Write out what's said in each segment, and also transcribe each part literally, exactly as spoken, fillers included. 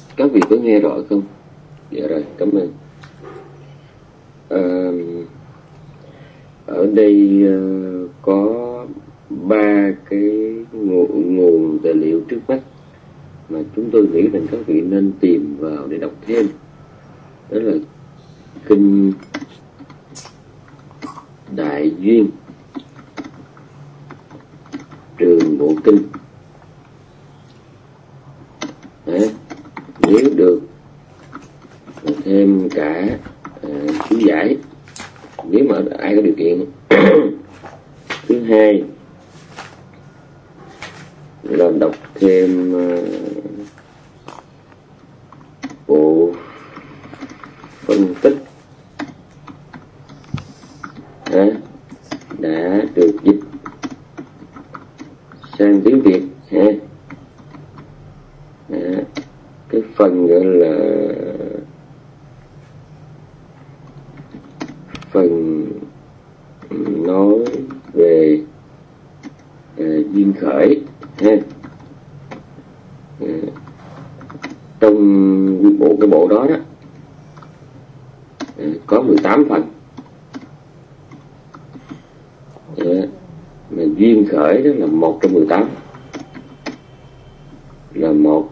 Các vị có nghe rõ không? Dạ rồi, cảm ơn. À, ở đây uh, có ba cái nguồn, nguồn tài liệu trước mắt mà chúng tôi nghĩ rằng các vị nên tìm vào để đọc thêm. Đó là kinh Đại Duyên, Trường Bộ Kinh. Đấy, nếu được thêm cả à, chú giải, nếu mà ai có điều kiện. Thứ hai là đọc thêm uh, bộ phân tích à, đã được dịch sang tiếng Việt ha. À, cái phần gọi là phần nói về à, duyên khởi ha. À, trong bộ cái bộ đó đó à, có mười tám phần. À, mà duyên khởi đó là một trong mười tám, là một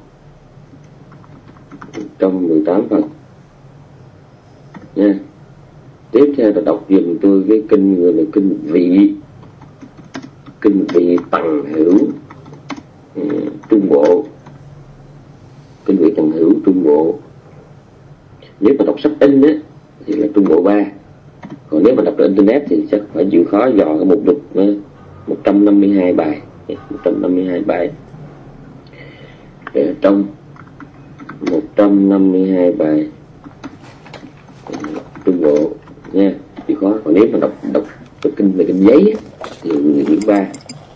trong mười tám phần nha. Tiếp theo là đọc dùm tôi cái kinh gọi là kinh vị, kinh vị Tầng Hữu uh, Trung Bộ, kinh vị Tầng Hữu Trung Bộ. Nếu mà đọc sách in á thì là Trung Bộ ba, còn nếu mà đọc trên internet thì chắc phải chịu khó dò cái mục lục một trăm năm mươi hai bài, một trăm năm mươi hai bài. Để trong một trăm năm mươi hai bài uh, Trung Bộ nha, chỉ khó. Còn nếu mà đọc đọc, đọc kinh về kinh giấy á, thì quyển ba.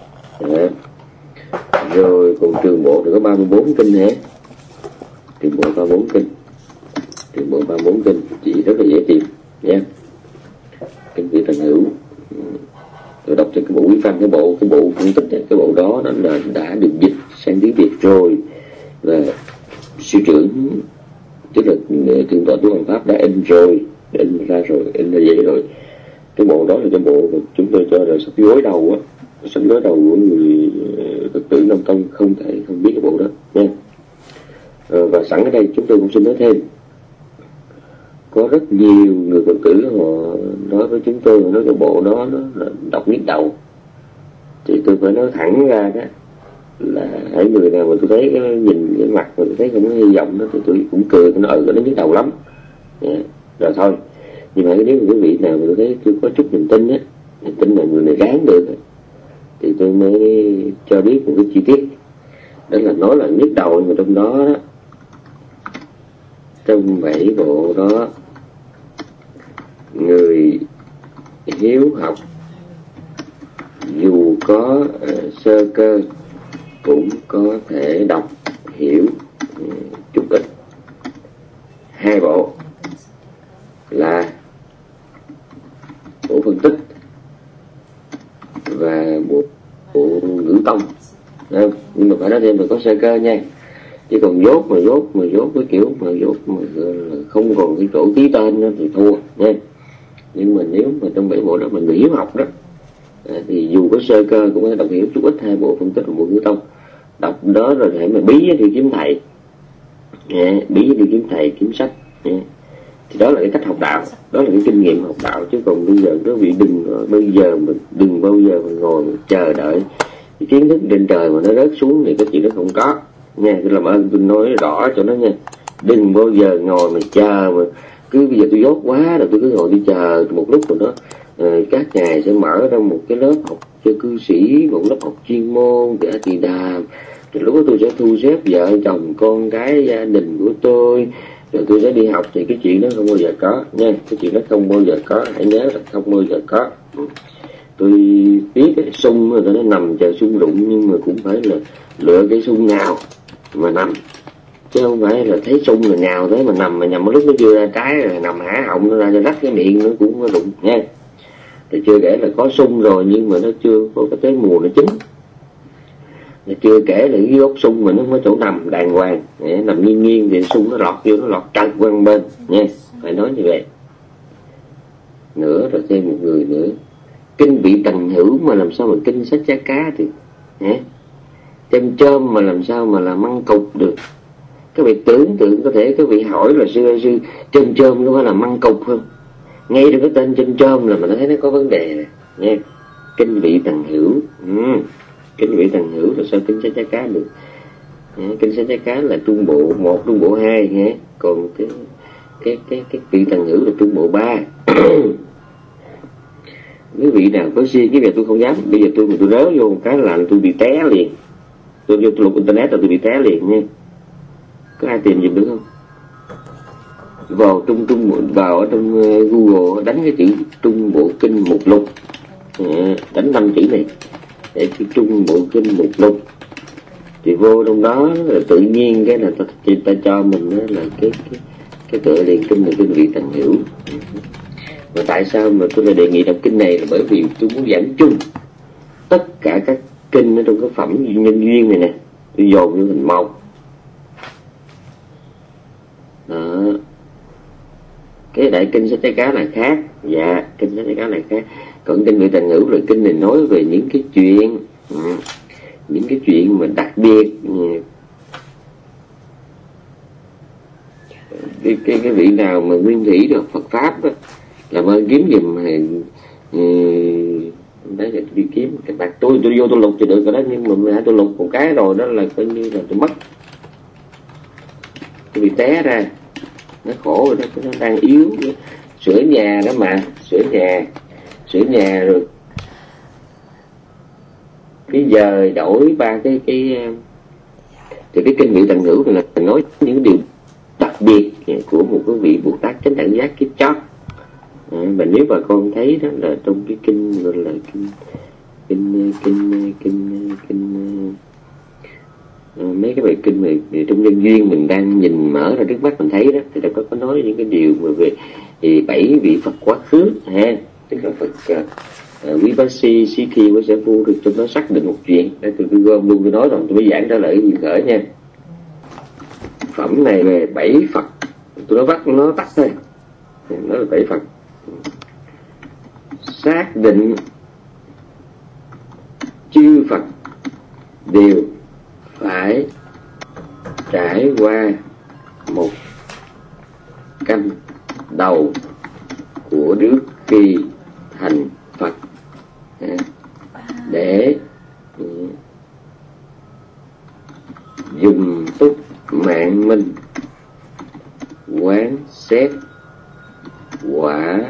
Rồi còn Trường Bộ thì có ba mươi bốn kinh hả? Trường Bộ ba mươi bốn kinh, Trường Bộ ba mươi bốn kinh chỉ rất là dễ tìm nha. Kinh vị Tầng Hữu rồi đọc cho cái bộ quý văn, cái bộ cái bộ phân tích cái bộ đó nó là đã được dịch sang tiếng Việt rồi, và sư trưởng tức là thượng tọa Tu Hoàng Pháp đã in rồi, in ra rồi, in ra vậy rồi. Cái bộ đó là cái bộ mà chúng tôi cho là sách gối đầu á, sách gối đầu của người Phật tử Nam Tông không thể không biết cái bộ đó nha. À, và sẵn ở đây chúng tôi cũng xin nói thêm, có rất nhiều người Phật tử họ nói với chúng tôi, họ nói cái bộ đó nó là đọc nhức đầu. Thì tôi phải nói thẳng ra đó là hãy người nào mà tôi thấy cái nhìn cái mặt mà tôi thấy không có hy vọng đó thì tôi cũng cười, tôi nói ừ nó nhức đầu lắm. Yeah. Rồi thôi. Nhưng mà nếu mà quý vị nào mà tôi thấy tôi có chút niềm tin á, niềm tin là người này ráng được thì tôi mới cho biết một cái chi tiết. Đó là nói là nhức đầu, mà trong đó đó, trong bảy bộ đó, người hiếu học dù có uh, sơ cơ cũng có thể đọc hiểu uh, chút ít. Hai bộ là bộ phân tích và bộ, bộ ngữ tông. Không? Nhưng mà phải nói thêm là có sơ cơ nha, chứ còn dốt mà dốt mà dốt cái kiểu mà dốt mà không còn cái chỗ ký tên đó thì thua nha. Nhưng mà nếu mà trong bảy bộ đó mà người hiếu học đó à, thì dù có sơ cơ cũng có thể đọc hiểu chút ít hai bộ phân tích và bộ ngữ tông. Đọc đó rồi hãy mà bí đi kiếm thầy, à, bí đi kiếm thầy kiếm sách, à. Thì đó là cái cách học đạo, đó là cái kinh nghiệm học đạo. Chứ còn bây giờ quý vị đừng bây giờ mình đừng bao giờ mà ngồi mà chờ đợi cái kiến thức trên trời mà nó rớt xuống thì cái chuyện đó không có nha. Tôi làm ơn tôi nói rõ cho nó nha, đừng bao giờ ngồi mà chờ mà cứ bây giờ tôi dốt quá rồi tôi cứ ngồi tôi chờ một lúc rồi đó. À, các ngài sẽ mở ra một cái lớp học cho cư sĩ, một lớp học chuyên môn để thì đàm, rồi lúc đó tôi sẽ thu xếp vợ chồng con cái gia đình của tôi, rồi tôi sẽ đi học. Thì cái chuyện đó không bao giờ có nha, cái chuyện đó không bao giờ có, hãy nhớ là không bao giờ có. Tôi biết cái sung rồi nó nằm chờ sung rụng, nhưng mà cũng phải là lựa cái sung nào mà nằm, chứ không phải là thấy sung là nhào thế mà nằm, mà nhằm lúc nó chưa ra trái rồi nằm há họng nó ra cho rách cái miệng nó cũng rụng nha. Thì chưa kể là có sung rồi nhưng mà nó chưa có cái tới mùa nó chín. Chưa kể là cái gốc sung mà nó không có chỗ nằm đàng hoàng, nằm nghiêng nghiêng thì sung nó lọt vô, nó lọt trật qua bên nha, phải nói như vậy. Nữa rồi thêm một người nữa, kinh vị tần hữu mà làm sao mà kinh sách giá cá thì hả? Châm chôm mà làm sao mà là măng cục được? Các vị tưởng tượng có thể các vị hỏi là sư sư chôm chôm có phải là măng cục không? Ngay được cái tên chôm chôm là mình thấy nó có vấn đề này nha. Kinh vị tần hữu, ừ. Kinh vị tần hữu là sao kinh sách giá cá được? À, kinh sách giá cá là trung bộ một, trung bộ hai nhé. Còn cái cái cái cái vị tần hữu là trung bộ ba. Quý vị nào có suy cái việc tôi không dám, bây giờ tôi tôi rớ vô một cái là tôi bị té liền. Tôi vô tôi lục internet là tôi bị té liền nha. Có ai tìm giùm được không? Vào trung trung vào ở trong Google đánh cái chữ trung bộ kinh mục lục, à, đánh năm chữ này để chữ trung bộ kinh mục lục thì vô trong đó là tự nhiên cái là ta, ta cho mình là cái cái cái tựa liền kinh là kinh vị tần hữu. Và tại sao mà tôi lại đề nghị đọc kinh này là bởi vì tôi muốn giảng chung tất cả các kinh ở trong cái phẩm nhân duyên này nè, tôi dồn vô thành một. Đó. Cái đại kinh sách trái cá là khác, dạ kinh sách trái cá là khác. Còn kinh vị tần hữu là kinh này nói về những cái chuyện, ừ, những cái chuyện mà đặc biệt. Cái cái, cái vị nào mà nguyên thủy được Phật pháp đó, làm ơn kiếm giùm đấy là đi kiếm cái bạc. Tôi tôi vô tôi lục thì được rồi đó, nhưng mà tôi lục một cái rồi đó là coi như là tôi mất, tôi bị té ra, nó khổ rồi đó, nó đang yếu. Sửa nhà đó mà, sửa nhà sửa nhà rồi bây giờ đổi ba cái cái thì cái kinh vị tần hữu là nói những điều đặc biệt của một cái vị Bồ Tát chánh đẳng giác kiếp chót. À, mà nếu bà con thấy đó là trong cái kinh gọi là kinh kinh kinh kinh kinh à, mấy cái bài kinh này trong nhân duyên mình đang nhìn mở ra trước mắt mình thấy đó, thì đã có có nói những cái điều mà về thì bảy vị Phật quá khứ ha, tức là Phật uh, Vipassi Sikhi với Sẽ Phu, thì trong đó xác định một chuyện. Đây tôi, tôi gom luôn tôi nói rồi, tôi mới giảng ra lại cái gì khởi nha. Phẩm này về bảy Phật, tôi nói bắt nó tắt thôi, nói về bảy Phật xác định chư Phật đều phải trải qua một canh đầu của trước khi thành Phật để dùng túc mạng minh quán xét quả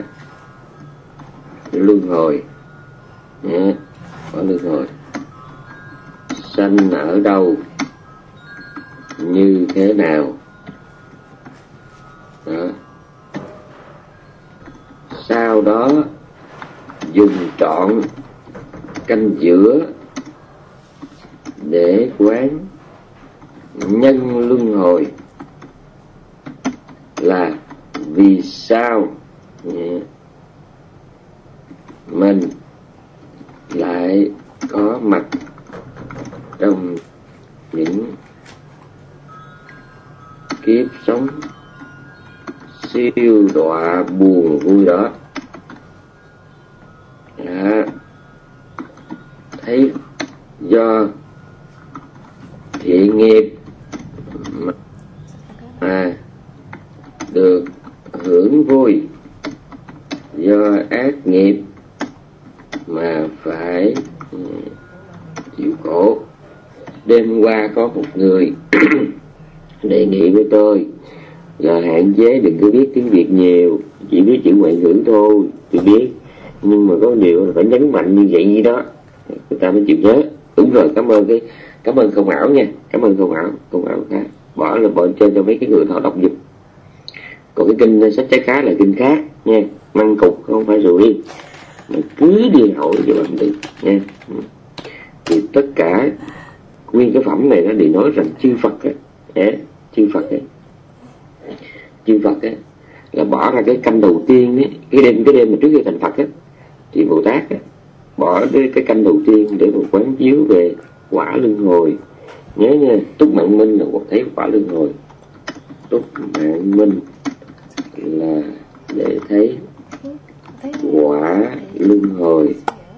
luân hồi. Quả luân hồi sanh ở đâu, như thế nào đó. Sau đó dùng trọn canh giữa để quán nhân luân hồi là vì sao mình lại có mặt trong những kiếp sống siêu đọa buồn vui đó. Đã thấy do thiện nghiệp mà được hưởng vui, do ác nghiệp mà phải chịu khổ. Đêm qua có một người đề nghị với tôi là hạn chế đừng có biết tiếng Việt nhiều, chỉ biết chữ ngoại ngữ thôi. Tôi biết, nhưng mà có điều là phải nhấn mạnh như vậy gì đó người ta mới chịu nhớ. Đúng rồi, cảm ơn cái cảm ơn Không Ảo nha, cảm ơn Không Ảo. Không Ảo khác bỏ là bỏ trên cho mấy cái người họ đọc giùm. Còn cái kinh sách trái cá là kinh khác nha, măng cục không phải rồi riêng, mà cứ đi hỏi cho bạn được nha. Thì tất cả nguyên cái phẩm này nó đều nói rằng chư Phật ấy, ấy, chư Phật ấy, chư Phật ấy là bỏ ra cái canh đầu tiên ấy, cái đêm cái đêm mà trước khi thành Phật ấy, thì Bồ Tát ấy, bỏ cái, cái canh đầu tiên để một quán chiếu về quả luân hồi. Nhớ nha, túc mạng minh là một thấy quả luân hồi. Túc mạng minh là để thấy quả luân hồi.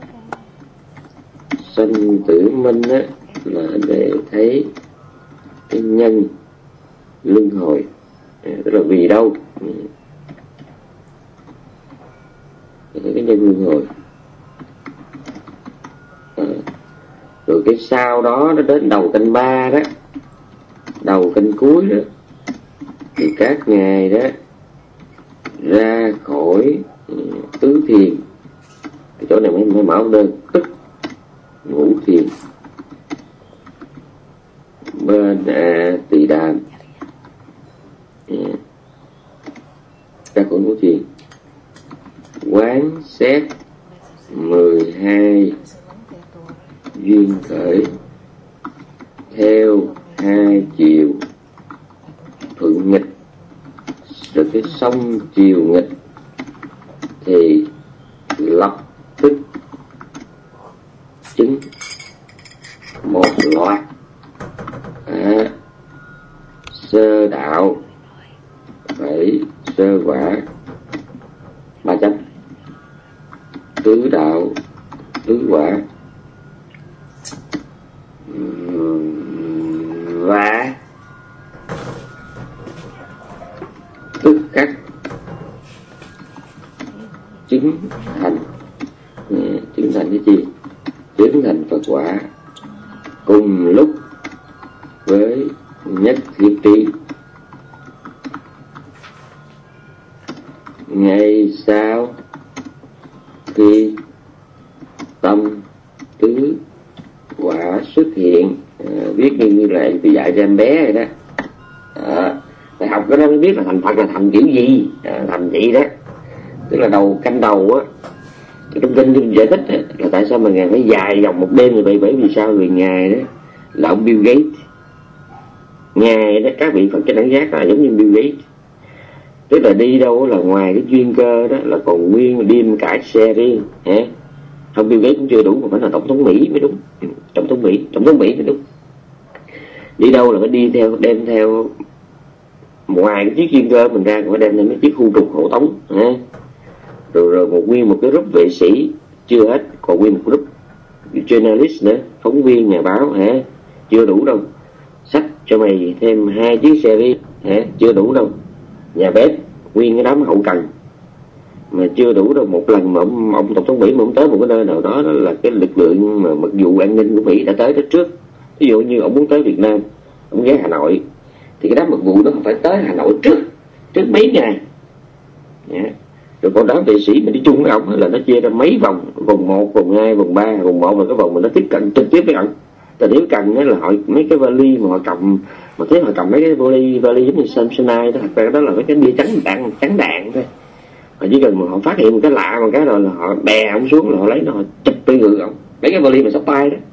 Sanh tử minh á là để thấy cái nhân luân hồi, à, tức là vì đâu cái nhân luân hồi. À, rồi cái sau đó nó đến đầu canh ba đó, đầu canh cuối đó, thì các ngài đó ra khỏi tứ thiền. Cái chỗ này mới, mới mở đơn tức ngũ thiền bên a tỳ đàm, ra khỏi ngũ thiền, quán xét mười hai duyên khởi theo hai chiều thuận nghịch, rồi cái sông chiều nghịch thì lập tức chứng một loạt à, sơ đạo phải sơ quả ba chấm, tứ đạo tứ quả, và tức khắc chứng thành. Chứng thành cái gì? Chứng thành Phật quả cùng lúc với nhất thiết trí. Ngày sau khi tâm tứ quả xuất hiện, à, viết như như là từ dạy cho em bé rồi đó. À, thầy học cái đó mới biết là thành Phật là thành kiểu gì, à, thành vậy đó. Tức là đầu canh đầu á, trong kinh giải thích á, là tại sao mà ngài phải dài dòng một đêm như vậy. Bởi vì sao? Vì ngài đó là ông Bill Gates. Ngài đó, các vị Phật cho đẳng giác là giống như Bill Gates. Tức là đi đâu là ngoài cái duyên cơ đó là còn nguyên đêm cả xe riêng. Hả? Không, Bill Gates cũng chưa đủ mà phải là tổng thống Mỹ mới đúng. Tổng thống Mỹ, tổng thống Mỹ mới đúng. Đi đâu là phải đi theo, đem theo ngoài cái chiếc duyên cơ mình ra, còn phải đem theo mấy chiếc khu trục hộ tống. Hả? Rồi, rồi một nguyên một cái group vệ sĩ chưa hết, còn nguyên một group journalist nữa, phóng viên nhà báo. Hả? Chưa đủ đâu. Sách cho mày thêm hai chiếc xe riêng. Hả? Chưa đủ đâu. Nhà bếp, nguyên cái đám hậu cần mà chưa đủ đâu. Một lần mà ông, ông tổng thống Mỹ mà ông tới một cái nơi nào đó, đó là cái lực lượng mà mật vụ an ninh của Mỹ đã tới đó trước. Ví dụ như ông muốn tới Việt Nam, ông ghé Hà Nội, thì cái đám mật vụ đó phải tới Hà Nội trước trước mấy ngày. Yeah. Rồi còn đám vệ sĩ mà đi chung với ông là nó chia ra mấy vòng, vòng một, vòng hai, vòng ba. Vòng một là cái vòng mà nó tiếp cận trực tiếp với ông. Tại nếu cần là họ mấy cái vali mà họ cầm, mà thấy họ cầm mấy cái vali vali giống như Samsonite đó, thật ra đó là mấy cái bia trắng đạn trắng đạn thôi. Họ chỉ cần mà họ phát hiện một cái lạ một cái rồi là họ đè ông xuống, là họ lấy nó họ chụp tới ngực ông, mấy cái vali mà sắp tay đó.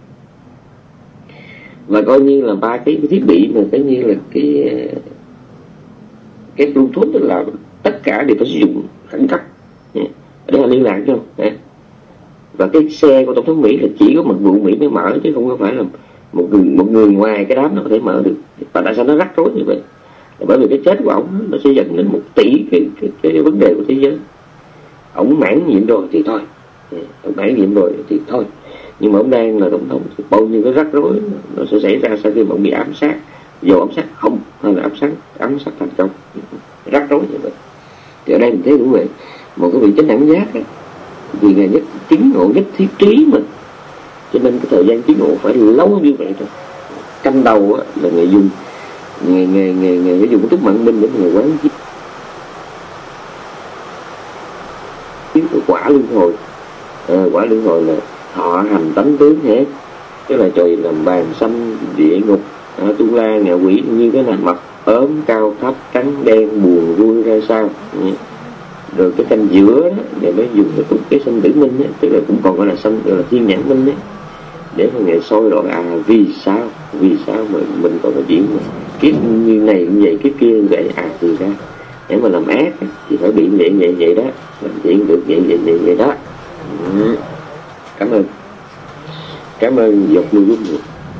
Và coi như là ba cái, cái thiết bị mà coi như là cái cái Bluetooth, tức là tất cả đều phải sử dụng khẩn cấp để họ liên lạc cho. Và cái xe của tổng thống Mỹ là chỉ có mật vụ Mỹ mới mở, chứ không có phải là một người một người ngoài cái đám nó có thể mở được. Và tại sao nó rắc rối như vậy? Là bởi vì cái chết của ông nó sẽ dẫn đến một tỷ cái, cái, cái vấn đề của thế giới. Ông mãn nhiệm rồi thì thôi, ông mãn nhiệm rồi thì thôi. Nhưng mà ông đang là tổng thống thì bao nhiêu cái rắc rối nó sẽ xảy ra sau khi mà ông bị ám sát, dù ám sát không hay là ám sát ám sát thành công, rắc rối như vậy. Thì ở đây mình thấy cũng vậy, một cái vị chánh đẳng giác ấy, vì ngài nhất chứng ngộ nhất thiết trí mà, cho nên cái thời gian chứng ngộ phải lâu như vậy thôi. Canh đầu á, là ngài dùng ngài ngài ngài ngài dùng cái túc mạng minh để ngài quán chiếu cái quả luân hồi. À, quả luân hồi là thọ hành tánh tướng hết, tức là trời làm bàn xanh địa ngục, à, tu la ngạ quỷ như thế nào, mập ốm cao thấp, trắng đen, buồn vui ra sao. Ừ. Rồi cái canh giữa đó để mới dùng cái cái sanh tử minh ấy, tức là cũng còn gọi là sanh, gọi là thiên nhãn minh ấy, để mà ngày soi rồi à vì sao vì sao mà mình còn phải diễn mà kiếp như này như vậy, kiếp kia như vậy, à thì ra để mà làm ác thì phải bị vậy vậy vậy đó, làm chuyện được vậy vậy vậy vậy đó. Ừ. Cảm ơn cảm ơn Dọc Lưu Quốc.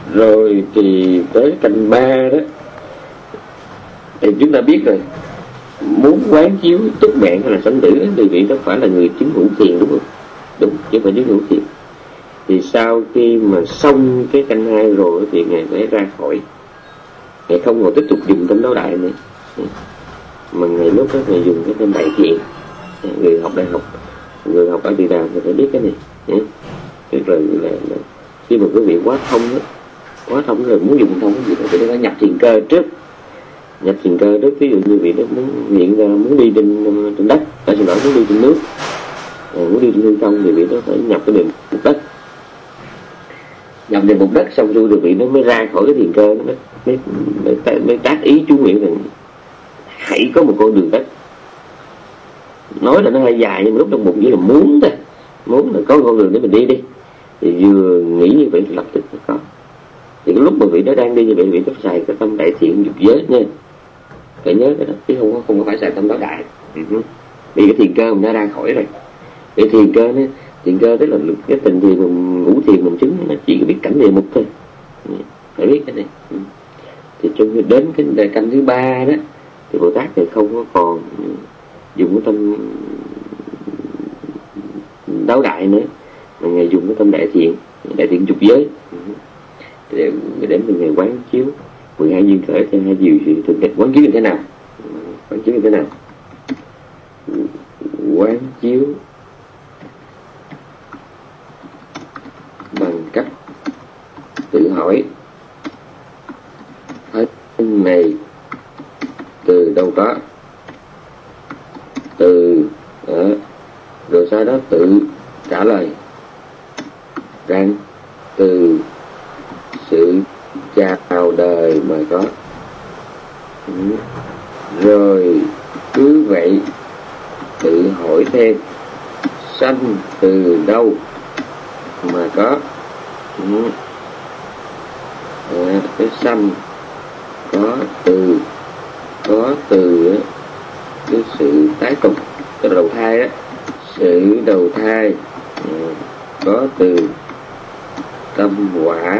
Rồi thì tới canh ba đó thì chúng ta biết rồi, muốn quán chiếu túc mạng hay là sanh tử thì vị đó phải là người chứng hữu thiền, đúng không? Đúng, chứ phải chứng hữu thiền. Thì sau khi mà xong cái canh hai rồi thì ngài phải ra khỏi, ngài không còn tiếp tục dùng tâm đấu đại nữa, mà ngài lúc đó ngài dùng cái tâm đại thiện. Người học đại học, người học ở Địa Đàm thì phải biết cái này nhé. Tức là, là, là khi mà quý vị quá thông đó, quá thông rồi muốn dùng thông cái gì thì phải nhập thiền cơ trước. Nhập thiền cơ trước, ví dụ như vị đó muốn hiện ra muốn đi trên trên đất, tại xin lỗi muốn đi trên nước, à, muốn đi trên hư không thì vị đó phải nhập cái đường mục đất. Nhập về mục đất xong rồi vị nó mới ra khỏi cái thiền cơ, nó mới mới, mới, mới tác ý chú nguyện rằng hãy có một con đường đất. Nói là nó hơi dài nhưng mà lúc trong bụng chỉ là muốn thôi, muốn là có con đường để mình đi đi. Thì vừa nghĩ như vậy thì lập tức nó có. Thì cái lúc mà vị đó đang đi như vậy, vị đó xài cái tâm đại thiện dục giới nha, phải nhớ cái đó, chứ không có không có phải xài tâm đấu đại. Uh-huh. Vì cái thiền cơ mình đã ra khỏi rồi. Cái thiền cơ nó thiền cơ tức là cái tình thiền mình ngủ thiền mình chứng nó chỉ có biết cảnh địa mục thôi, phải biết cái này. Uh-huh. Thì trong đến cái đề canh thứ ba đó thì Bồ Tát thì không có còn dùng cái tâm đấu đại nữa, mà ngài dùng cái tâm đại thiện, đại thiện dục giới, để để mình ngày quán chiếu mười hai duyên khởi theo hai diệu sự thường tịch. Quán chiếu như thế nào? Quán chiếu như thế nào? Quán chiếu bằng cách tự hỏi hết này từ đâu có, từ đó, rồi sau đó tự trả lời rằng từ sự chào đời mà có. Ừ. Rồi cứ vậy tự hỏi thêm sanh từ đâu mà có. Ừ. À, cái sanh có từ, có từ cái sự tái tục, cái đầu thai á, sự đầu thai. Ừ. Có từ tâm quả.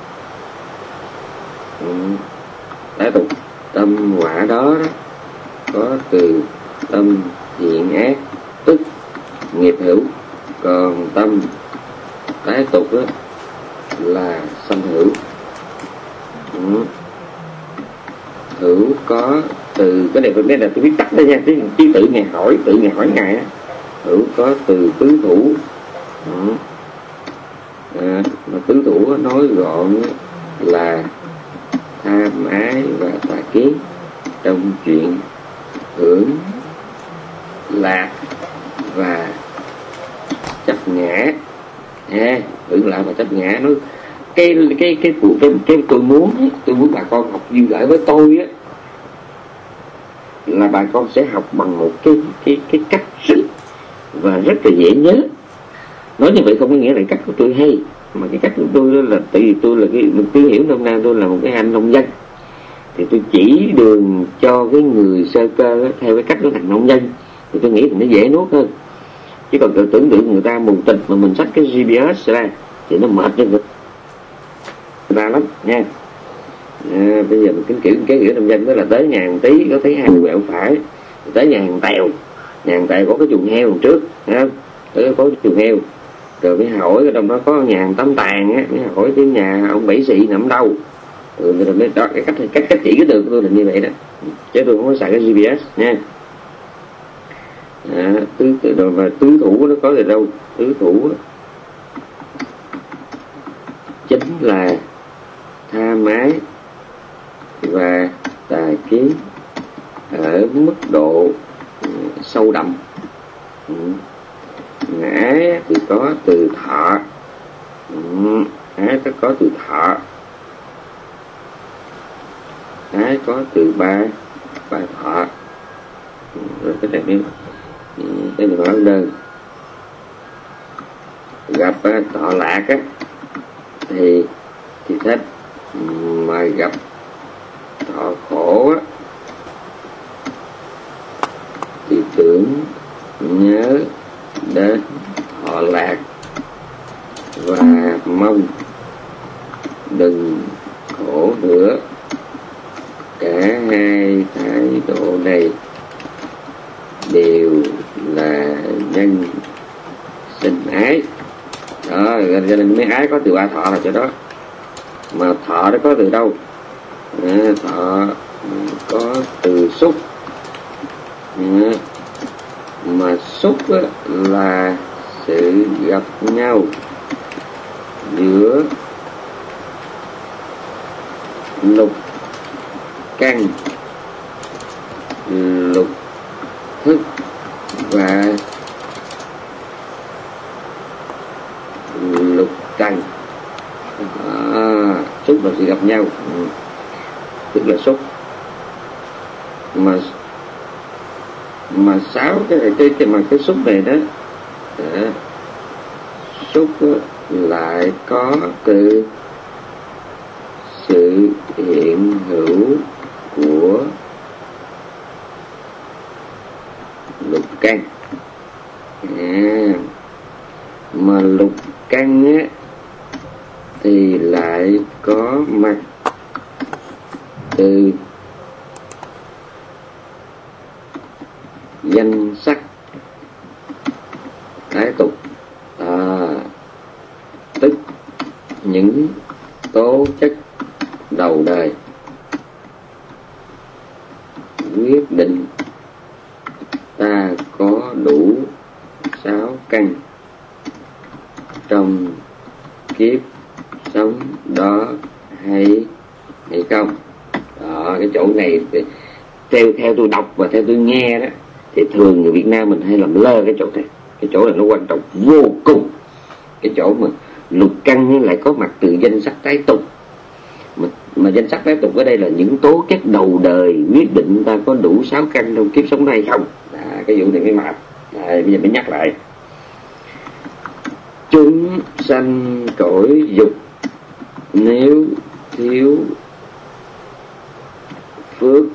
Ừ. Tái tục tâm quả đó, đó có từ tâm thiện ác tức nghiệp hữu, còn tâm tái tục đó là sanh hữu. Ừ. Hữu có từ, cái này đây là tôi viết tắt đây nha, chứ tự ngài hỏi, tự ngài hỏi ngài á. Hữu có từ tứ thủ. Ừ. À, mà tứ thủ nói gọn là tham ái và tà kiến trong chuyện hưởng lạc và chấp ngã. À, hưởng lạc và chấp ngã, nói cái cái cái cái, cái, cái tôi muốn tôi muốn bà con học duyên khởi với tôi á, là bà con sẽ học bằng một cái cái cái cách rất và rất là dễ nhớ. Nói như vậy không có nghĩa là cách của tôi hay, mà cái cách của tôi đó là tại vì tôi là cái tôi hiểu nôm na tôi là một cái anh nông dân, thì tôi chỉ đường cho cái người sơ cơ đó, theo cái cách của thằng nông dân, thì tôi nghĩ thì nó dễ nuốt hơn. Chứ còn tưởng tượng người ta mù tịch mà mình xách cái giê pê ét ra thì nó mệt cho người ta lắm nha. À, bây giờ mình kính kiểu cái kiểu nông dân đó là tới nhà hàng tí có thấy hàng quẹo phải, tới nhà hàng tèo, nhà hàng tèo có cái chuồng heo đằng trước, thấy không? Tới có cái chuồng heo, rồi mới hỏi trong đó có nhà hàng Tắm Tàn á, mới hỏi cái nhà ông Bảy Xị nằm đâu. Ừ, rồi mới đó, cái cách cách cách chỉ cái đường của tôi là như vậy đó, chứ tôi không có xài cái giê pê ét nha. À, tứ rồi mà tứ thủ nó có từ đâu? Tứ thủ đó, chính là tha ái và tà kiến ở mức độ uh, sâu đậm. Ừ. Ái thì có từ thọ. Ừ. Ái có có từ thọ. Ái có từ ba ba thọ. Ừ. Rồi cái này cái này nói đơn gặp uh, thọ lạc á thì thì thích, mà gặp thọ khổ á thì tưởng nhớ đến thọ lạc và mong đừng hai thái độ này đều là nhân sinh ái. Đó, cho nên mấy ái có từ a thọ là chỗ đó. Mà thọ nó có từ đâu? À, thọ có từ xúc. À, mà xúc là sự gặp nhau giữa lục căn, lục thức và lục trần. À, xúc là sự gặp nhau, tức là xúc. Mà mà sáu cái cái cái mà cái xúc này đó, đó xúc lại có từ sự hiện hữu của lục căn. À, mà lục căn á thì lại có mặt từ danh sắc thái tục. À, tức những tố chất đầu đời quyết định ta có đủ sáu căn trong kiếp sống đó hay hay không. Đó, cái chỗ này thì theo theo tôi đọc và theo tôi nghe đó, thì thường người Việt Nam mình hay làm lơ cái chỗ này. Cái chỗ này nó quan trọng vô cùng. Cái chỗ mà lục căn lại có mặt từ danh sắc tái tục. Mà, mà danh sắc tái tục ở đây là những tố chất đầu đời quyết định ta có đủ sáu căn trong kiếp sống này không. À, cái vụ này mới mệt. À, bây giờ mới nhắc lại. Chúng sanh cõi dục nếu thiếu phước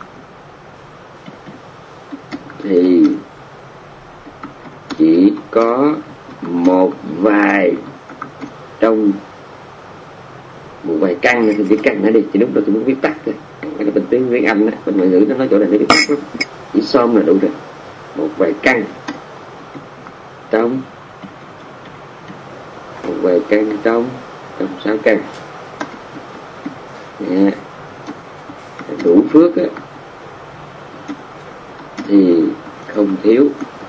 thì chỉ có một vài trong một vài căn này thì viết căn nữa đi, chỉ lúc đó tôi muốn viết tắt thôi. Cái là bên tiếng tiếng Anh á, bên ngoại ngữ nó nói chỗ này nó viết tắt lắm, chỉ xôm là đủ rồi. Một vài căn trong một vài căn trong trong sáu căn. Nè, đủ phước á thì không thiếu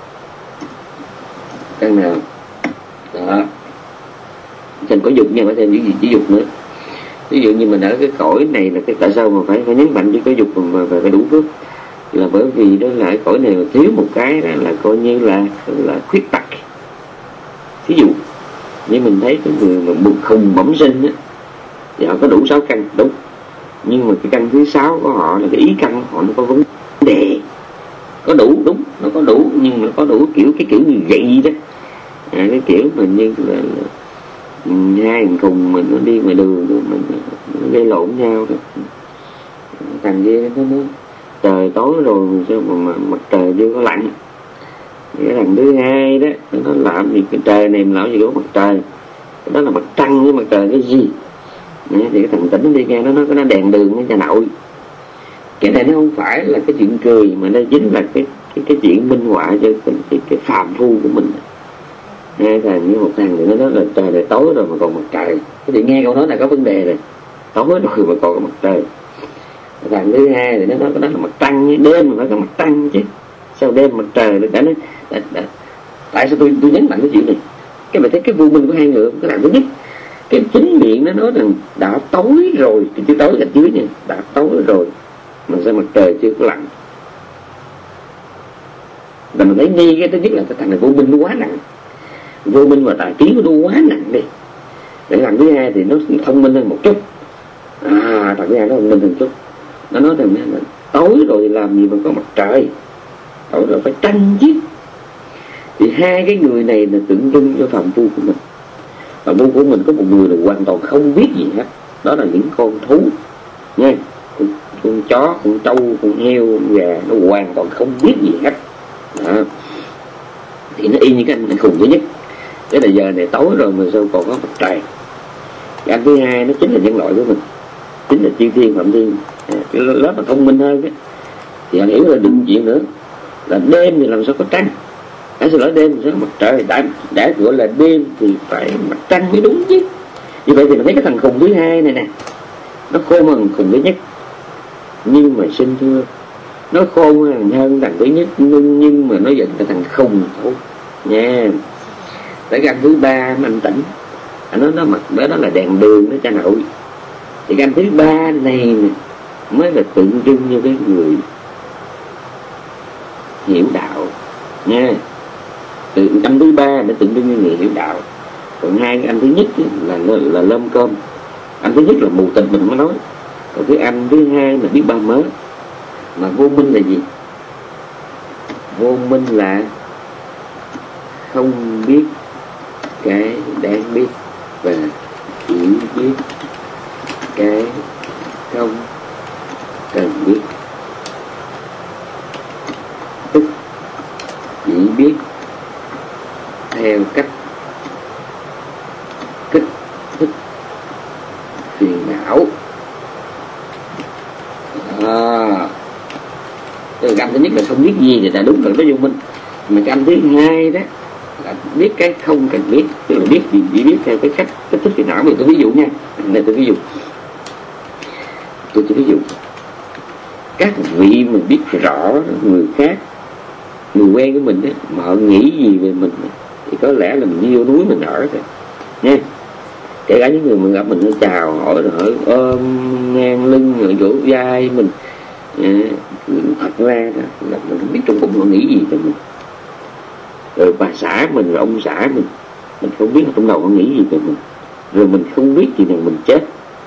căn nào. Đó, chẳng có dục nha, phải thêm những gì chỉ dục nữa. Ví dụ như mình ở cái cõi này là cái tại sao mà phải phải nhấn mạnh với cái dục mà phải đủ phước, là bởi vì đó là cái cõi này mà thiếu một cái đó là coi như là là khuyết tật. Ví dụ như mình thấy cái người mà bực khùng bẩm sinh á thì họ có đủ sáu căn đúng, nhưng mà cái căn thứ sáu của họ là cái ý căn của họ nó có vấn đề. Có đủ đúng, nó có đủ, nhưng mà nó có đủ kiểu cái kiểu như vậy đó. À, cái kiểu mình như là, là hai thằng cùng mình nó đi ngoài đường rồi mình nó gây lộn nhau đó. Thằng kia nó, nó trời tối rồi sao mà, mà mặt trời chưa có lạnh. Cái thằng thứ hai đó nó làm gì cái trời này mình làm gì có mặt trời, đó là mặt trăng với mặt trời cái gì. Đấy, thì cái thằng tỉnh nó đi nghe nó nói nó đèn đường với nhà nội. Cái này nó không phải là cái chuyện cười mà nó chính là cái cái cái chuyện minh họa cho cái, cái, cái phàm phu của mình. Hai thằng với một thằng thì nó nói là trời này tối rồi mà còn mặt trời. Cái thì nghe câu nói là có vấn đề rồi, tối rồi mà còn có mặt trời. Thằng thứ hai thì nó nói đó là mặt trăng với đêm mà phải có mặt trăng chứ, sao đêm mặt trời được. Đã nói đã, đã, tại sao tôi tôi nhấn mạnh cái chuyện này? Cái mà thấy cái vô minh của hai người. Cái thằng thứ nhất, cái chính miệng nó nói rằng đã tối rồi, cái chữ tối gạch dưới nha, đã tối rồi mà sao mặt trời chưa có lặn. Và mình thấy nghi cái thứ nhất là cái thằng này vô minh nó quá nặng, vô minh và tà kiến của nó quá nặng đi. Cái thằng thứ hai thì nó thông minh hơn một chút. À, thằng thứ hai nó thông minh hơn một chút. Nó nói rằng là tối rồi thì làm gì mà có mặt trời, tối rồi phải trăng chứ. Thì hai cái người này là tượng trưng cho phàm phu của mình. Phàm phu của mình có một người là hoàn toàn không biết gì hết, đó là những con thú nha, con, con chó, con trâu, con heo, con gà, nó hoàn toàn không biết gì hết. Đó. Thì nó y như cái anh, anh khùng thứ nhất. Cái là giờ này tối rồi mà sao còn có mặt trời. Cái anh thứ hai nó chính là nhân loại của mình, chính là chư thiên phạm thiên. À, cái lớp mà thông minh hơn ấy, thì họ hiểu là đừng chuyện nữa, là đêm thì làm sao có trăng, à, xin lỗi đêm thì sao có mặt trời, đã, đã gọi là đêm thì phải mặt trăng mới đúng chứ. Như vậy thì mình thấy cái thằng khùng thứ hai này nè, nó khôn hơn khùng thứ nhất, nhưng mà xin thưa, nó khôn hơn hơn thằng thứ nhất, nhưng, nhưng mà nó vẫn là thằng khùng thôi nha. Tới cái anh thứ ba anh tỉnh, anh nói nó mặt đó, đó là đèn đường đó cha nội. Thì cái anh thứ ba này nè mới là tượng trưng như cái người hiểu đạo nha. Từ anh thứ ba để tượng trưng như người hiểu đạo, còn hai cái anh thứ nhất là là, là lơm cơm. Anh thứ nhất là mù tịch mình mới nói, còn cái anh thứ hai là biết ba mớ. Mà vô minh là gì? Vô minh là không biết cái đáng biết và chỉ biết cái không cần biết, tức chỉ biết theo cách kích thích phiền não. À, cái anh thứ nhất là không biết gì thì đã đúng là nó vô minh, mà cái anh thứ hai đó là biết cái không cần biết, tức là biết gì chỉ biết theo cái cách kích thích phiền não. Mình tôi ví dụ nha, này tôi ví dụ, tôi tôi ví dụ các vị mình biết rõ người khác, người quen của mình ấy, mà họ nghĩ gì về mình thì có lẽ là mình yêu núi mình ở thôi nha. Kể cả những người mình gặp mình nó chào hỏi hỏi ôm ngang lưng rồi vỗ vai mình, à, thật ra là mình không biết trong bụng họ nghĩ gì về mình. Rồi bà xã mình, rồi ông xã mình, mình không biết trong đầu họ nghĩ gì về mình. Rồi mình không biết gì nào mình chết,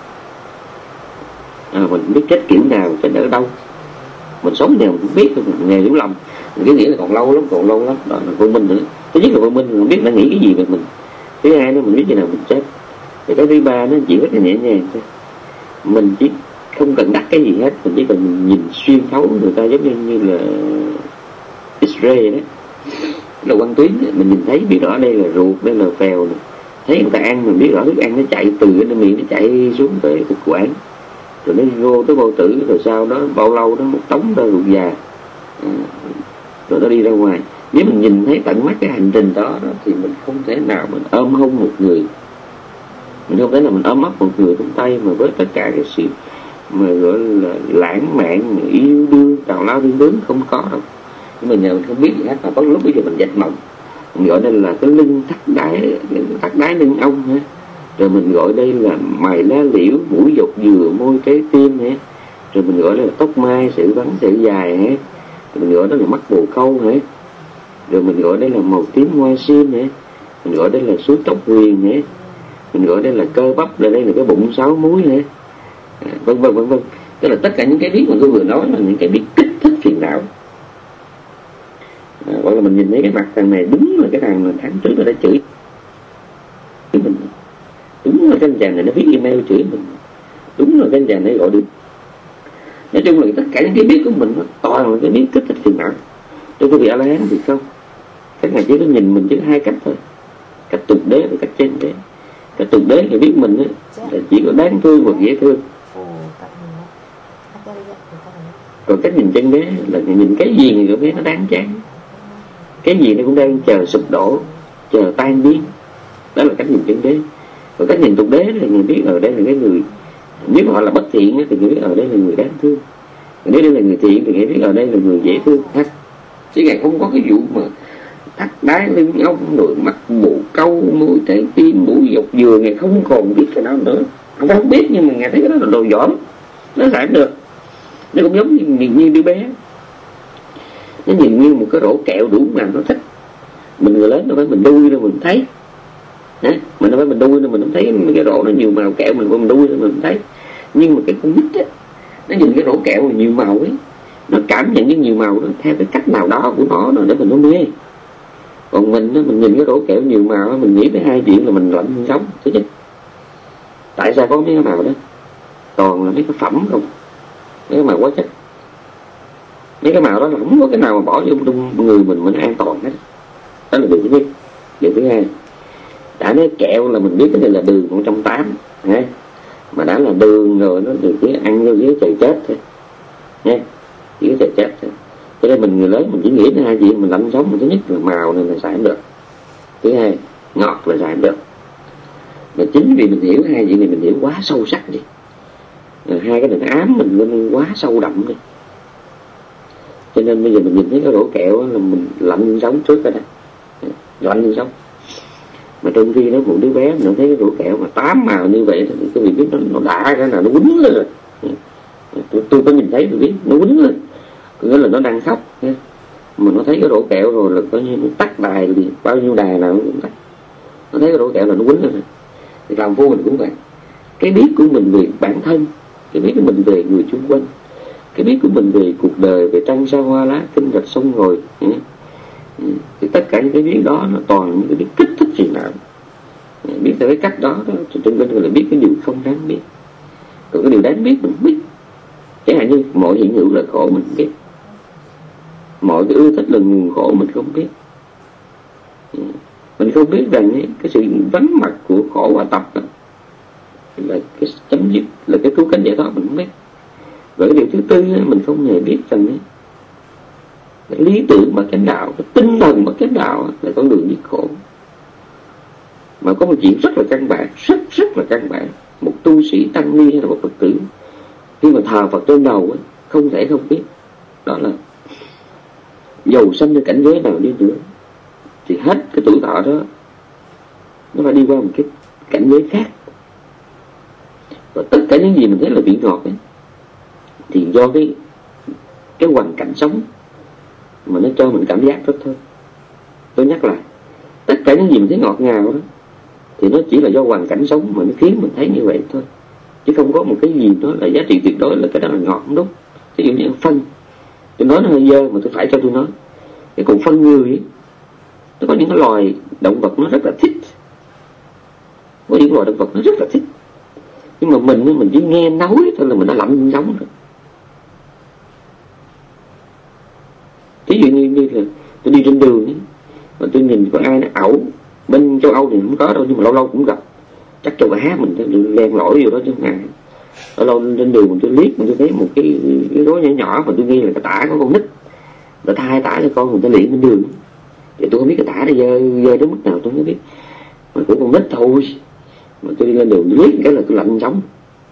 à, mình biết chết kiểu nào, chết ở đâu, mình sống nào mình cũng biết, mình nghề hiểu lầm. Mình cứ nghĩ là còn lâu lắm, còn lâu lắm, đó là vô minh nữa. Thứ nhất là vô minh, mình biết nó nghĩ cái gì về mình. Thứ hai nữa mình biết khi nào mình chết. Rồi cái thứ ba nó chỉ rất là nhẹ nhàng thôi, mình chỉ không cần đắc cái gì hết, mình chỉ cần mình nhìn xuyên thấu người ta, giống như, như là X-ray đó, là quang tuyến, mình nhìn thấy biết rõ đây là ruột, đây là phèo này. Thấy người ta ăn mình biết rõ thức ăn nó chạy từ cái miệng nó chạy xuống tới thực quản, rồi nó vô tới bao tử, rồi sau đó bao lâu nó một tống ra ruột già, à, rồi nó đi ra ngoài. Nếu mình nhìn thấy tận mắt cái hành trình đó, đó thì mình không thể nào mình ôm hôn một người, mình không thể là mình ôm ấp một người trong tay mà với tất cả cái sự mà gọi là lãng mạn, yêu đương, tào lao thiên tướng, không có đâu. Nhưng mà nhờ mình không biết gì hết, mà có lúc bây giờ mình dạch mộng, mình gọi đây là cái lưng thắt đáy, thắt đáy lưng ong ha. Rồi mình gọi đây là mày lá liễu, mũi dọc dừa, môi trái tim ha. Rồi mình gọi đây là tóc mai, sợi vắn, sợi dài ha. Rồi mình gọi đó là mắt bồ câu ha. Rồi mình gọi đây là màu tím hoa sim ha. Mình gọi đây là suối tóc huyền ha. Mình gọi đây là cơ bắp, là đây là cái bụng sáu múi ha, à, vân vân vân vân. Tức là tất cả những cái biết mà tôi vừa nói là những cái biết kích thích phiền não. À, hoặc là mình nhìn thấy cái mặt thằng này, đúng là cái thằng mà tháng trước nó đã chửi mình, đúng là cái anh chàng này nó viết email chửi mình, đúng là cái anh chàng này gọi được. Nói chung là tất cả những cái biết của mình nó toàn là cái biết kích thích phiền não. Trong cái vị A-la-hán thì không, các ngài chỉ có nhìn mình chỉ có hai cách thôi, cách tục đế và cách chân đế. Cách tục đế thì biết mình ấy, là chỉ có đáng thương và dễ thương. Còn cách nhìn chân đế là nhìn cái gì người cũng biết nó đáng chán, cái gì nó cũng đang chờ sụp đổ, chờ tan biến. Đó là cách nhìn chân đế. Còn cách nhìn tục đế là người biết ở đây là cái người, nếu họ là bất thiện thì người biết ở đây là người đáng thương, nếu đây là người thiện thì người biết ở đây là người dễ thương ha. Chứ ngài không có cái vụ mà thắt đáy lưng ong, rồi mắt bồ câu, môi trái tim, mũi dọc dừa, ngài không còn biết cái đó nữa. Không phải không biết, nhưng mà ngài thấy cái đó là đồ giỏi, nó xài được. Nó cũng giống như, như đứa bé, nó nhìn như một cái rổ kẹo đủ làm nó thích. Mình người lớn đâu phải mình đuôi đâu mình thấy, hả? Mình đâu phải mình đuôi đâu mình không thấy cái rổ nó nhiều màu kẹo, mình mình đuôi đâu mình không thấy. Nhưng mà cái con nít á, nó nhìn cái rổ kẹo nhiều màu ấy, nó cảm nhận cái nhiều màu đó theo cái cách nào đó của nó để mình nó mê. Còn mình đó, mình nhìn cái rổ kẹo nhiều màu đó, mình nghĩ tới hai chuyện là mình lạnh mình sống. Thứ nhất, tại sao có mấy cái màu đó? Toàn là mấy cái phẩm không, mấy cái màu quá chất. Mấy cái màu đó là không có cái nào mà bỏ vô trong người mình mình an toàn hết. Đó là điều thứ nhất. Điều thứ hai, đã nói kẹo là mình biết cái này là đường một trăm tám mươi, mà đã là đường rồi nó được chỉ ăn vô dưới trời chết thôi. nha, chỉ có chẹp chẹp thôi. Cho nên mình người lớn mình chỉ nghĩ đến hai chuyện mình lạnh sống. Mình thứ nhất là màu này là xài không được, thứ hai ngọt là xài không được. Mà chính vì mình hiểu hai chuyện này mình hiểu quá sâu sắc đi, rồi hai cái này nó ám mình lên quá sâu đậm đi, cho nên bây giờ mình nhìn thấy cái rổ kẹo là mình lạnh sống trước rồi đó, lạnh sống. Mà trong khi đó một đứa bé nó thấy cái rổ kẹo mà tám màu như vậy thì cái vị biết nó, nó đã cái nào nó quýnh lên rồi. Tôi, tôi có nhìn thấy tôi biết nó quýnh lên, có nghĩa là nó đang khóc nha. Mà nó thấy cái rổ kẹo rồi là coi như nó tắt đài gì, bao nhiêu đài nào nó cũng tắt. Nó thấy cái rổ kẹo là nó quýnh lên rồi. Thì làm phu mình cũng vậy, cái biết của mình về bản thân, cái biết của mình về người xung quanh, cái biết của mình về cuộc đời, về trăng sao hoa lá, kinh rạch sông ngồi, thì tất cả những cái biết đó nó toàn những cái biết kích thích gì nào. Biết theo cái cách đó, đó trên kinh gọi là biết cái điều không đáng biết. Còn cái điều đáng biết mình biết. Chẳng hạn như mọi hiện hữu là khổ mình biết, mọi cái ưa thích là nguồn khổ mình không biết. Mình không biết rằng cái sự vắng mặt của khổ và tập đó là cái chấm dứt, là cái cứu cánh giải thoát, mình không biết. Và cái điều thứ tư mình không hề biết rằng cái lý tưởng mà chánh đạo, cái tinh thần mà chánh đạo là con đường đi khổ. Mà có một chuyện rất là căn bản, rất rất là căn bản, một tu sĩ tăng ni hay là một Phật tử khi mà thờ Phật trên đầu ấy, không thể không biết, đó là dầu sanh ra cảnh giới nào đi nữa thì hết cái tuổi thọ đó nó phải đi qua một cái cảnh giới khác. Và tất cả những gì mình thấy là vị ngọt ấy, thì do cái cái hoàn cảnh sống mà nó cho mình cảm giác đó thôi. Tôi nhắc lại, tất cả những gì mình thấy ngọt ngào đó thì nó chỉ là do hoàn cảnh sống mà nó khiến mình thấy như vậy thôi, chứ không có một cái gì đó là giá trị tuyệt đối là cái đó là ngọt, không đúng. Ví dụ như phân, tôi nói nó hơi dơ mà tôi phải cho tôi nói, cái cục phân người ấy, nó có những cái loài động vật nó rất là thích, có những loài động vật nó rất là thích, nhưng mà mình mình chỉ nghe nói thôi là mình đã lạnh giống rồi. Ví dụ như, như là tôi đi trên đường ấy, mà tôi nhìn có ai nó ẩu, bên châu Âu thì không có đâu nhưng mà lâu lâu cũng gặp, chắc châu Á mình len lỏi vô đó chứ không ai. Lâu lâu trên đường mình tôi liếc mình tôi thấy một cái cái rối nhỏ nhỏ mà tôi nghi là cái tả có con nít, đã thay tả cho con người ta luyện bên đường, thì tôi không biết cái tả này dơ dơ đến mức nào tôi không biết, mà cũng con nít thôi. Mà tôi đi lên đường tôi liếc cái là tôi lạnh sống,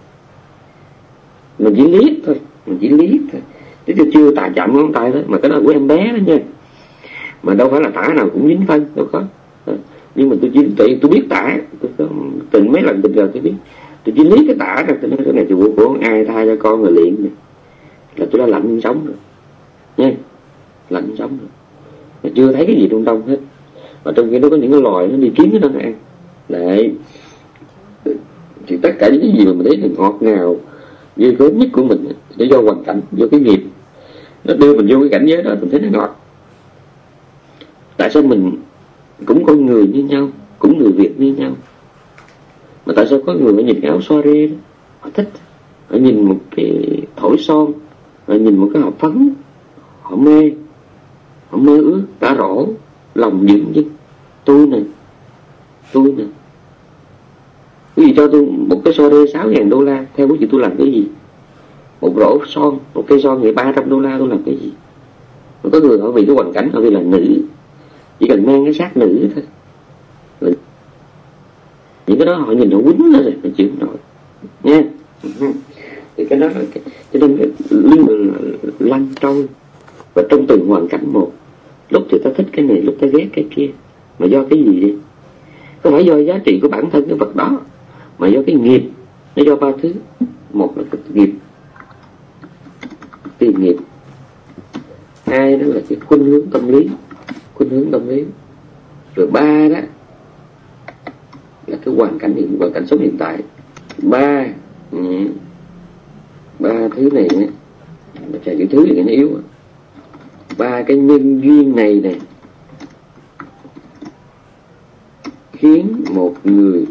mình chỉ liếc thôi, mình chỉ liếc thôi, chứ tôi chưa tả chạm ngón tay đó, mà cái đó là của em bé đó nha, mà đâu phải là tả nào cũng dính phân đâu có. Nhưng mà tôi chỉ tự tôi biết tả, tôi có từng mấy lần tình cờ tôi biết, tôi chỉ liếc cái tả ra tôi nói cái này thì của, của ai thay cho con rồi luyện này, là tôi đã lạnh sống rồi nha, lạnh sống rồi, mà chưa thấy cái gì trong đông hết. Mà trong khi nó có những cái loài nó đi kiếm cái đó nó ăn đấy, thì tất cả những cái gì mà mình thấy là ngọt ngào ghê gớm nhất của mình để do hoàn cảnh, do cái nghiệp nó đưa mình vô cái cảnh giới đó mình thấy nó ngọt. Tại sao mình cũng con người như nhau, cũng người Việt như nhau, mà tại sao có người họ nhìn cái áo soirée đó họ thích, họ nhìn một cái thổi son, họ nhìn một cái hộp phấn họ mê, họ mơ ước tả rổ lòng dững dưng. Tôi nè, tôi nè, quý vị cho tôi một cái soirée sáu ngàn đô la, theo quý vị tôi làm cái gì? Một rổ son, một cây son vậy ba trăm đô la tôi làm cái gì? Mà có người họ vì cái hoàn cảnh, họ vì là nữ, chỉ cần mang cái xác nữ thôi, rồi những cái đó họ nhìn họ quýnh nó rồi, họ chịu không nổi nha. Thì cái đó là cái, cho nên cái liên lăn trôi, và trong từng hoàn cảnh một, lúc thì ta thích cái này, lúc ta ghét cái kia, mà do cái gì đi? Không phải do giá trị của bản thân cái vật đó, mà do cái nghiệp, nó do ba thứ. Một là cái nghiệp, tiền nghiệp. Hai đó là cái khuynh hướng tâm lý, khuynh hướng tâm lý. Rồi ba đó là cái hoàn cảnh hiện, hoàn cảnh sống hiện tại. Ba, ừ, ba thứ này nè, mà chạy cái thứ này nó yếu. Ba cái nhân duyên này nè khiến một người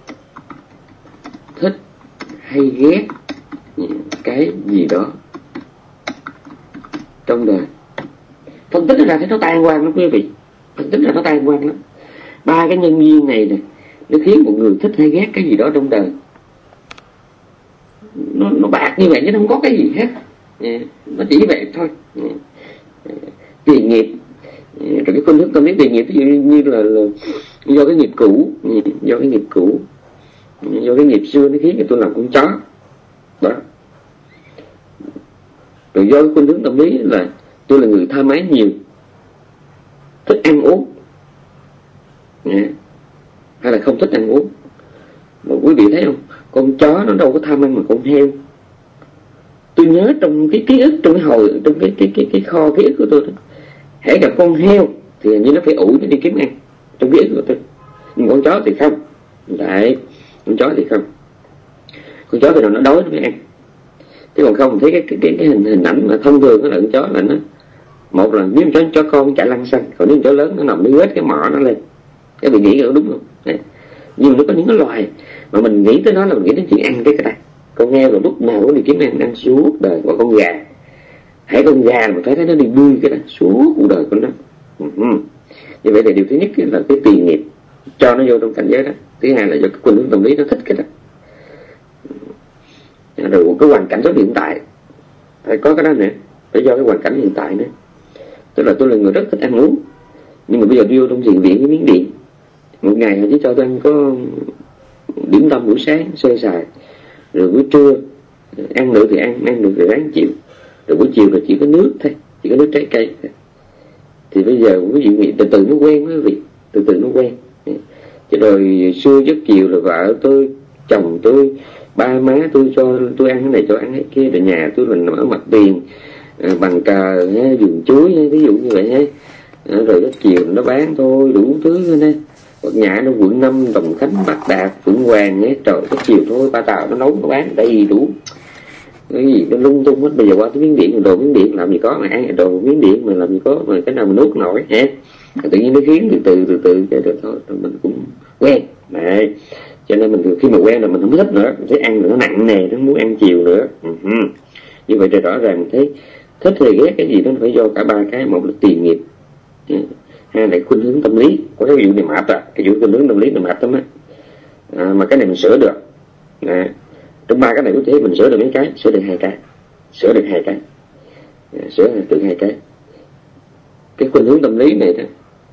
thích hay ghét cái gì đó trong đời. Phân tích ra thấy nó tan hoang lắm quý vị, phân tích ra nó tan hoang lắm. Ba cái nhân duyên này nè nó khiến một người thích hay ghét cái gì đó trong đời. Nó, nó bạc như vậy chứ nó không có cái gì hết. Nó chỉ vậy thôi. Tiền nghiệp, rồi cái khuynh hướng tâm lý tiền nghiệp ví dụ như là, là do cái nghiệp cũ, do cái nghiệp cũ, do cái nghiệp xưa nó khiến cho tôi làm con chó đó. Rồi do cái khuynh hướng tâm lý là tôi là người tham ái nhiều, thích ăn uống, hay là không thích ăn uống. Mà quý vị thấy không, con chó nó đâu có tham ăn mà con heo. Tôi nhớ trong cái ký ức, trong cái hồi, trong cái cái cái cái kho ký ức của tôi đó, hãy gặp con heo thì hình như nó phải ủi nó đi kiếm ăn trong ký ức của tôi. Nhưng con chó thì không. Đấy, con chó thì không. Con chó thì nào nó đói nó mới ăn. Chứ còn không, thấy cái cái cái, cái hình hình ảnh mà thông thường của con chó là nó, một là nếu chó chó con chạy lăn xanh, còn nếu chó lớn nó nằm nó vết cái mỏ nó lên. Các vị nghĩ có đúng không? Đấy. Nhưng mà nó có những cái loài mà mình nghĩ tới nó là mình nghĩ đến chuyện ăn cái cái con heo là lúc nào cũng đi kiếm ăn, ăn suốt đời. Và con gà, hãy con gà mà thấy thấy nó đi bươi cái đó suốt cuộc đời của nó. Uh-huh. Như vậy thì điều thứ nhất là cái tiền nghiệp cho nó vô trong cảnh giới đó. Thứ hai là do cái khuynh hướng tâm lý nó thích cái đó. Rồi cái hoàn cảnh sống hiện tại phải có cái đó nữa, phải do cái hoàn cảnh hiện tại nữa. Tức là tôi là người rất thích ăn uống, nhưng mà bây giờ tôi vô trong thiền viện với Miến Điện, một ngày họ chỉ cho tôi ăn có điểm tâm buổi sáng sơ sài, rồi buổi trưa ăn được thì ăn, ăn được thì ráng chịu, rồi buổi chiều là chỉ có nước thôi, chỉ có nước trái cây thôi. Thì bây giờ quý vị nghĩ từ từ nó quen quý vị, từ từ nó quen. Chứ rồi xưa giấc chiều là vợ tôi, chồng tôi, ba má tôi cho tôi ăn cái này cho ăn cái kia, rồi nhà tôi là ở mặt tiền à, bằng cờ, vườn chuối, ví dụ như vậy ha. À, rồi giấc chiều nó bán thôi, đủ thứ nữa. Hoặc nhà nó quận năm, Đồng Khánh, Bạc Đạt, Phượng Hoàng nhé, trời giấc chiều thôi ba tàu nó nấu nó bán đầy đủ. Cái gì nó lung tung hết. Bây giờ qua cái Miến Điện, đồ Miến Điện làm gì có mà ăn, đồ Miến Điện mà làm gì có mà cái nào mà nuốt nổi ha. Tự nhiên nó khiến từ từ từ từ cái được thôi, rồi mình cũng quen. Đấy. Cho nên mình khi mà quen rồi mình không thích nữa, mình thấy ăn nữa nó nặng nề, nó muốn ăn chiều nữa. Uh-huh. Như vậy thì rõ ràng mình thấy thích hay ghét cái gì đó phải do cả ba cái. Một là tiền nghiệp, hai là khuynh hướng tâm lý. Có cái vụ này mệt à, cái vụ khuynh hướng tâm lý này mệt lắm á. À, mà cái này mình sửa được. À, trong ba cái này có thể mình sửa được mấy cái, sửa được hai cái, sửa được hai cái, à, sửa được hai cái. Cái khuynh hướng tâm lý này đó,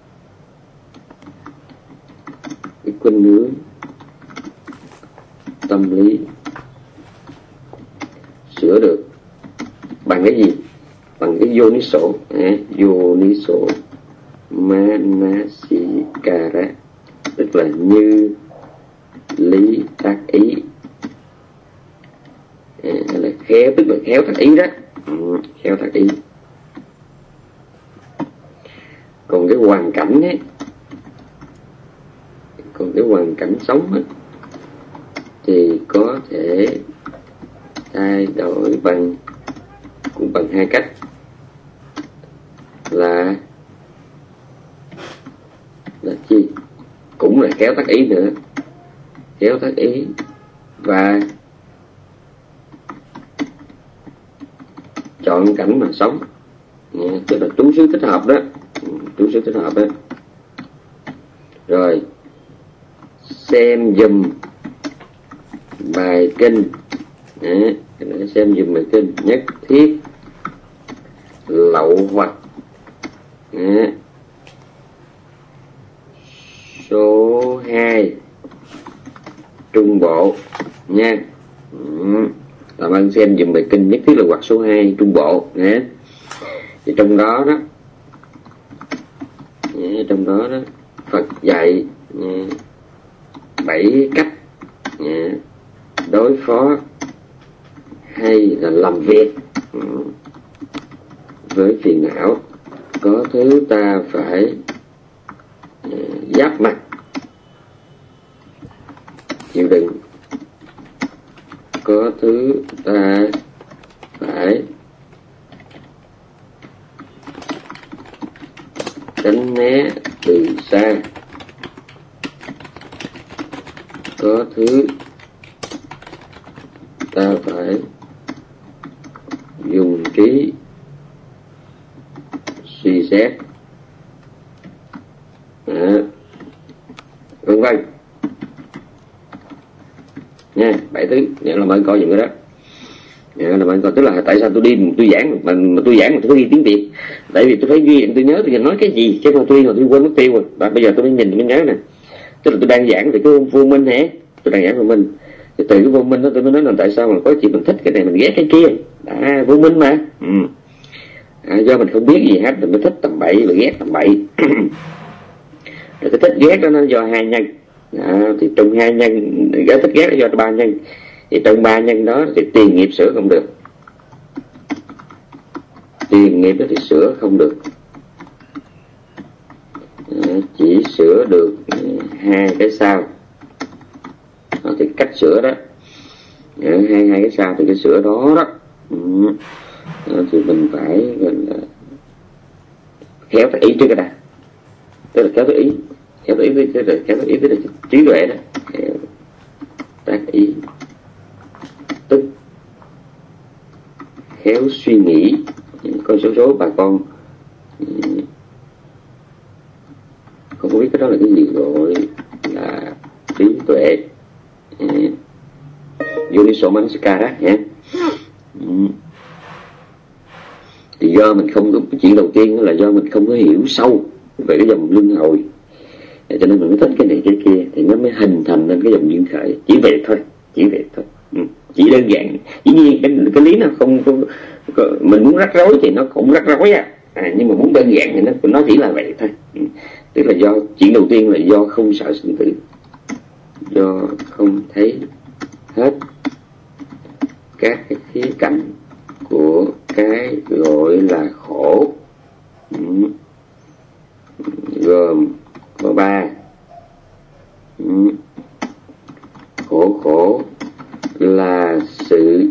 cái khuynh hướng tâm lý sửa được bằng cái gì? Bằng cái vô ní sổ, à, vô ní sổ manasikara, tức là như lý tác ý, à, là khéo, tức là khéo tác ý đó. Ừ, khéo tác ý. Còn cái hoàn cảnh ấy, còn cái hoàn cảnh sống ấy, thì có thể thay đổi bằng cũng bằng hai cách là là chi? Cũng là khéo tác ý nữa, khéo tác ý và chọn cảnh mà sống, tức là trú xứ thích hợp đó, trú xứ thích hợp đó. Rồi xem dùm bài kinh, à, xem dùm bài kinh nhất thiết lậu hoặc, à, số hai trung bộ nha. Ừ. Làm ơn xem dùm bài kinh nhất thiết là hoặc số hai trung bộ nha. Thì trong đó đó, à, trong đó đó Phật dạy à, bảy cách à, đối phó hay là làm việc ừ, với phiền não. Có thứ ta phải uh, giáp mặt chịu đựng, có thứ ta phải tránh né từ xa, có thứ ta phải dùng trí suy xét, à, vân vân nha. Bảy thứ nếu là ơn coi những cái đó. À, là bạn còn tức là tại sao tôi đi tôi giảng mà, mà tôi giảng mà tôi có ghi tiếng Việt, tại vì tôi phải ghi tôi nhớ tôi nói cái gì, chứ mà tôi mà tôi quên mất tiêu rồi. Và bây giờ tôi mới nhìn tôi mới nhớ nè, tức là tôi đang giảng về cái vô minh hả, tôi đang giảng vô minh thì từ cái vô minh đó tôi mới nói là tại sao mà có chuyện mình thích cái này mình ghét cái kia, à vô minh mà. Ừ. À, do mình không biết gì hết mình mới thích tầm bậy và ghét tầm bậy. Rồi cái thích ghét đó nó do hai nhân, à, thì trong hai nhân cái thích ghét nó do ba nhân, thì trong ba nhân đó thì tiền nghiệp sửa không được, tiền nghiệp đó thì sửa không được, à, chỉ sửa được hai cái sau. À, thì cách sửa đó, à, hai hai cái sau thì cái sửa đó đó, ừ. À, thì mình phải mình là khéo tới ý trước cái đã, tức là khéo tới ý, khéo tới ý với cái khéo tới ý với trí tuệ đó, khéo tác ý tức khéo suy nghĩ. Có số số bà con không có biết cái đó là cái gì gọi là trí tuệ, Yoniso Manasikara nhé. Thì do mình không có, cái chuyện đầu tiên là do mình không có hiểu sâu về cái dòng luân hồi, cho nên mình mới thích cái này cái kia, thì nó mới hình thành nên cái dòng duyên khởi. Chỉ vậy thôi, chỉ vậy thôi, ừ. Chỉ đơn giản. Dĩ nhiên cái, cái lý nó không có, có, mình muốn rắc rối thì nó cũng rắc rối à, à nhưng mà muốn đơn giản thì nó nó chỉ là vậy thôi, ừ. Tức là do chuyện đầu tiên là do không sợ sinh tử, do không thấy hết các cái khía cạnh của cái gọi là khổ, ừ. Gồm có ba, ừ. Khổ khổ là sự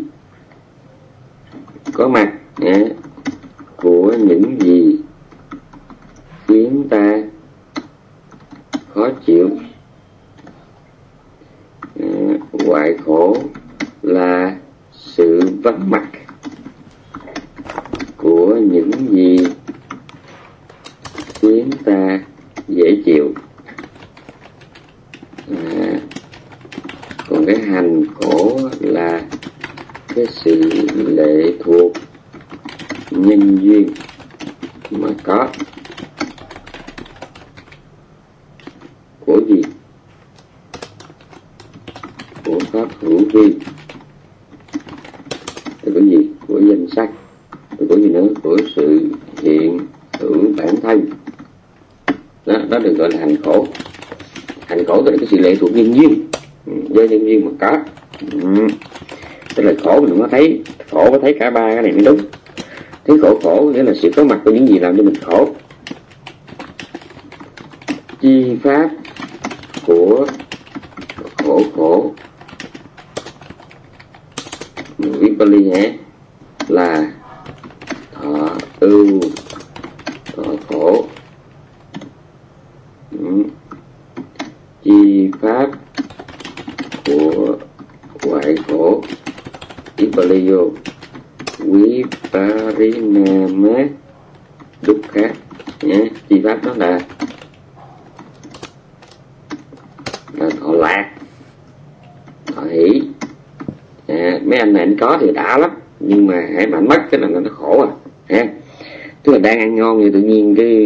có mặt à, của những gì khiến ta khó chịu, à, hoại khổ là sự vắng mặt của những gì khiến ta dễ chịu, à, còn cái hành khổ là cái sự lệ thuộc nhân duyên mà có của gì, của pháp hữu vi, của gì, của danh sắc, của gì nữa, của sự hiện hữu bản thân. Đó, đó được gọi là hành khổ. Hành khổ tức là cái sự lệ thuộc nhân duyên, do nhân duyên mà có, ừ. Tức là khổ mình có thấy, khổ có thấy cả ba cái này mới đúng. Thấy khổ khổ nghĩa là sự có mặt của những gì làm cho mình khổ. Chi pháp của khổ khổ, viết Bali hả, là thọ ưu thọ khổ, ừ. Chi pháp của hoại khổ, viết Bali vô Viparinama Dukkha nhé. Chi pháp đó là là thọ lạc, thọ hỷ. À, mấy anh này anh có thì đã lắm, nhưng mà hãy mà anh mất cái là nó khổ à, ha. Tức là đang ăn ngon thì tự nhiên cái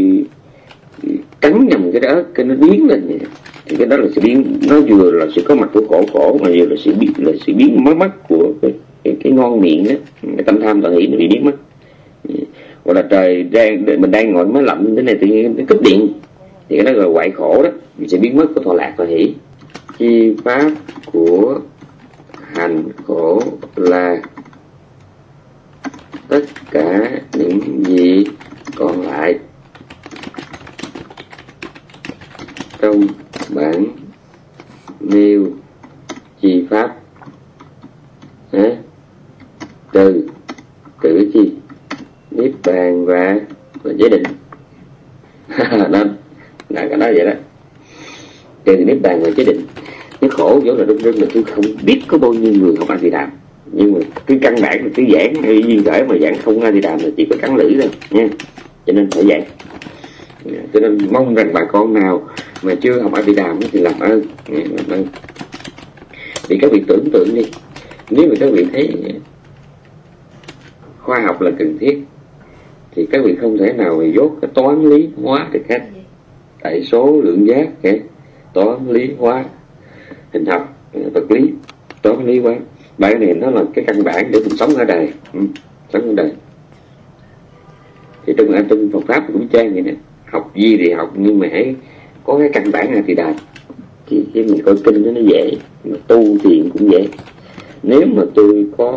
cắn nhầm cái đó, cái nó biến lên vậy. Thì cái đó là sự biến, nó vừa là sự có mặt của khổ khổ mà vừa là sự biến, là sự biến mất mất của cái, cái, cái ngon miệng đó, cái tâm tham thọ hỷ nó bị biến mất. Hoặc là trời đang mình đang ngồi máy lạnh như thế này tự nhiên nó cúp điện, thì cái đó là hoại khổ đó, mình sẽ biến mất của thọ lạc thọ hỷ. Chi pháp của hành khổ là tất cả những gì còn lại trong bản nêu chi pháp, hả? Trừ trừ chi niết bàn và và giới định. Đó là cái đó vậy đó, trừ niết bàn và giới định. Cái khổ vốn là đúng rưng là tôi không biết có bao nhiêu người học A Di Đàm, nhưng mà cái căn bản là cái giảng hay duyên khởi mà giảng không A Di Đàm là chỉ có cắn lưỡi thôi nha, cho nên phải giảng. Cho nên mong rằng bà con nào mà chưa học A Di Đàm thì làm ơn, làm ơn. Thì các vị tưởng tượng đi, nếu mà các vị thấy khoa học là cần thiết, thì các vị không thể nào mà dốt cái toán lý hóa được hết. Tại số lượng giác, cái toán lý hóa, hình học, vật lý, toán lý hóa, ba cái này nó là cái căn bản để mình sống ở đời. Ừ, sống ở đời. Thì trong trong Phật pháp cũng trang vậy nè, học gì thì học nhưng mà hãy có cái căn bản là thì đạt. Thì khi mình coi kinh đó nó dễ, mà tu thiền cũng dễ. Nếu mà tôi có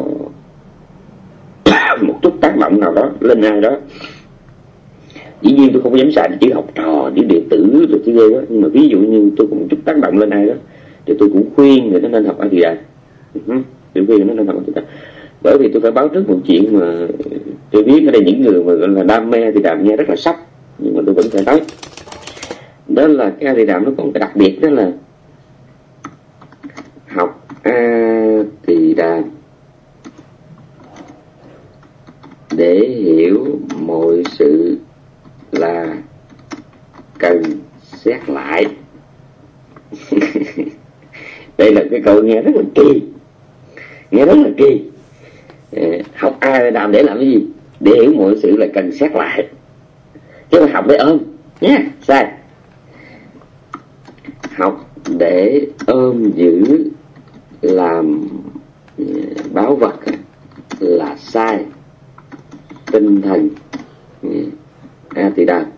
một chút tác động nào đó lên ai đó, dĩ nhiên tôi không dám xài chữ học trò, chữ đệ tử rồi chữ ghê đó, nhưng mà ví dụ như tôi cũng chút tác động lên ai đó thì tôi cũng khuyên người nó nên học A Di Đà. Tôi khuyên nó nên học A Di Đà. Bởi vì tôi phải báo trước một chuyện mà tôi biết ở đây những người mà gọi là đam mê thì đàm nghe rất là sốc, nhưng mà tôi vẫn phải nói. Đó là cái A Di Đà nó có một cái đặc biệt, đó là học A Di Đà để hiểu mọi sự là cần xét lại. Đây là cái câu nghe rất là kỳ, nghe rất là kỳ. Học A Di Đà để làm cái gì? Để hiểu mọi sự là cần xét lại, chứ mà học để ôm nhé, sai. Học để ôm giữ làm báu vật là sai. Tinh thần A Di Đà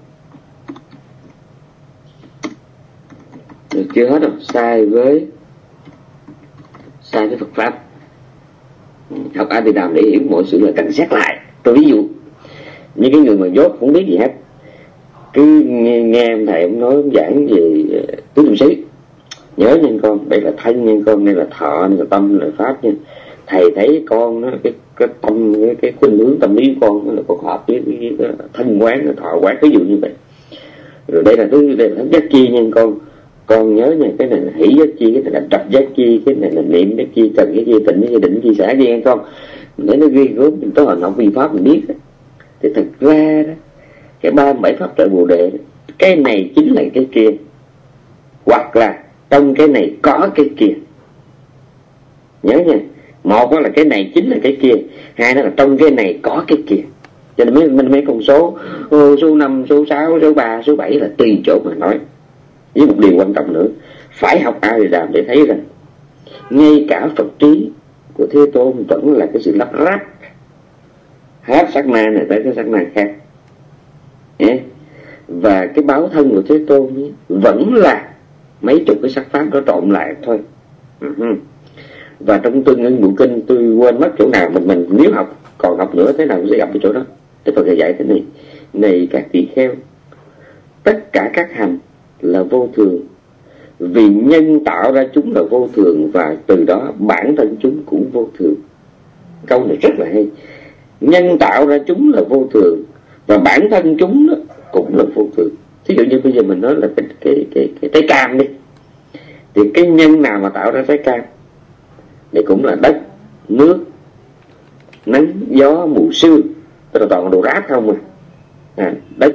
được chưa hết đâu, sai với sai với Phật pháp. Học A Di Đà để hiểu mọi sự là cần xét lại. Tôi ví dụ như cái người mà dốt không biết gì hết, cứ nghe, nghe em thầy ông nói ông giảng về tứ niệm xứ, nhớ nha con, đây là thân nha con, đây là thọ, đây là tâm, đây là pháp nha. Thầy thấy con nó cái cái tâm cái, cái khuynh hướng tâm lý của con nó là con hợp với, với, với thân quán, thọ quán, ví dụ như vậy. Rồi đây là thứ đây là giác chi nha con, con nhớ nha, cái này là hỷ giác chi, cái này là trập giác chi, cái này là niệm giác chi, cần cái chi, tịnh cái chi, định chi, xả nghe con. Để nó ghi gớm mình có hành học vi pháp mình biết đó. Thì thật ra đó, cái ba mươi bảy pháp trợ bồ đề đó, cái này chính là cái kia, hoặc là trong cái này có cái kia. Nhớ nha, một đó là cái này chính là cái kia, hai đó là trong cái này có cái kia. Cho nên mấy, mấy con số số năm, số sáu, số ba, số bảy là tùy chỗ mà nói. Với một điều quan trọng nữa, phải học A Di Đà để thấy rằng ngay cả Phật trí của Thế Tôn vẫn là cái sự lắp ráp, hết sát na này tới cái sát na khác. Yeah. Và cái báo thân của Thế Tôn ấy, vẫn là mấy chục cái sắc pháp đó trộn lại thôi. Uh-huh. Và trong Tương Ưng Bộ Kinh tôi quên mất chỗ nào, mình mình nếu học còn học nữa thế nào cũng sẽ gặp cái chỗ đó. Thế Phật dạy thế này: này các tỳ kheo, tất cả các hành là vô thường, vì nhân tạo ra chúng là vô thường, và từ đó bản thân chúng cũng vô thường. Câu này rất là hay. Nhân tạo ra chúng là vô thường, và bản thân chúng đó cũng là vô thường. Thí dụ như bây giờ mình nói là cái cái cái, cái trái cam đi, thì cái nhân nào mà tạo ra trái cam thì cũng là đất, nước, nắng, gió, mù sương, tức là toàn đồ rác không à. à đất,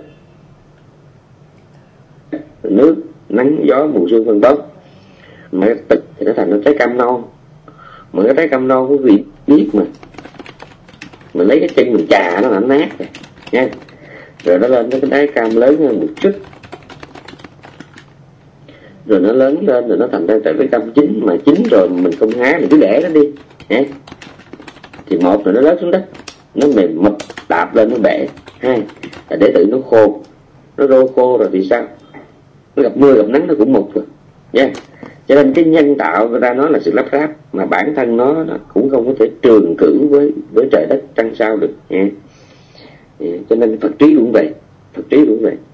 nước, nắng, gió, mù sương vân vân. Mà cái tịch thì nó thành nó trái cam non. Mà cái trái cam non quý vị biết mà, mình lấy cái chân mình chà nó là nó nát rồi nha. Rồi nó lên cái trái cam lớn hơn một chút, rồi nó lớn lên rồi nó thành ra trái cam chín. Mà chín rồi mình không hái, mình cứ để nó đi nha. Thì một là nó rớt xuống đất, nó mềm mập đạp lên nó bể. Hai là để tự nó khô, nó rô khô rồi thì sao, nó gặp mưa gặp nắng nó cũng mục rồi nha. Cho nên cái nhân tạo ra nó là sự lắp ráp, mà bản thân nó, nó cũng không có thể trường cử với với trời đất trăng sao được nha. Cho nên Phật trí cũng vậy, Phật trí cũng vậy.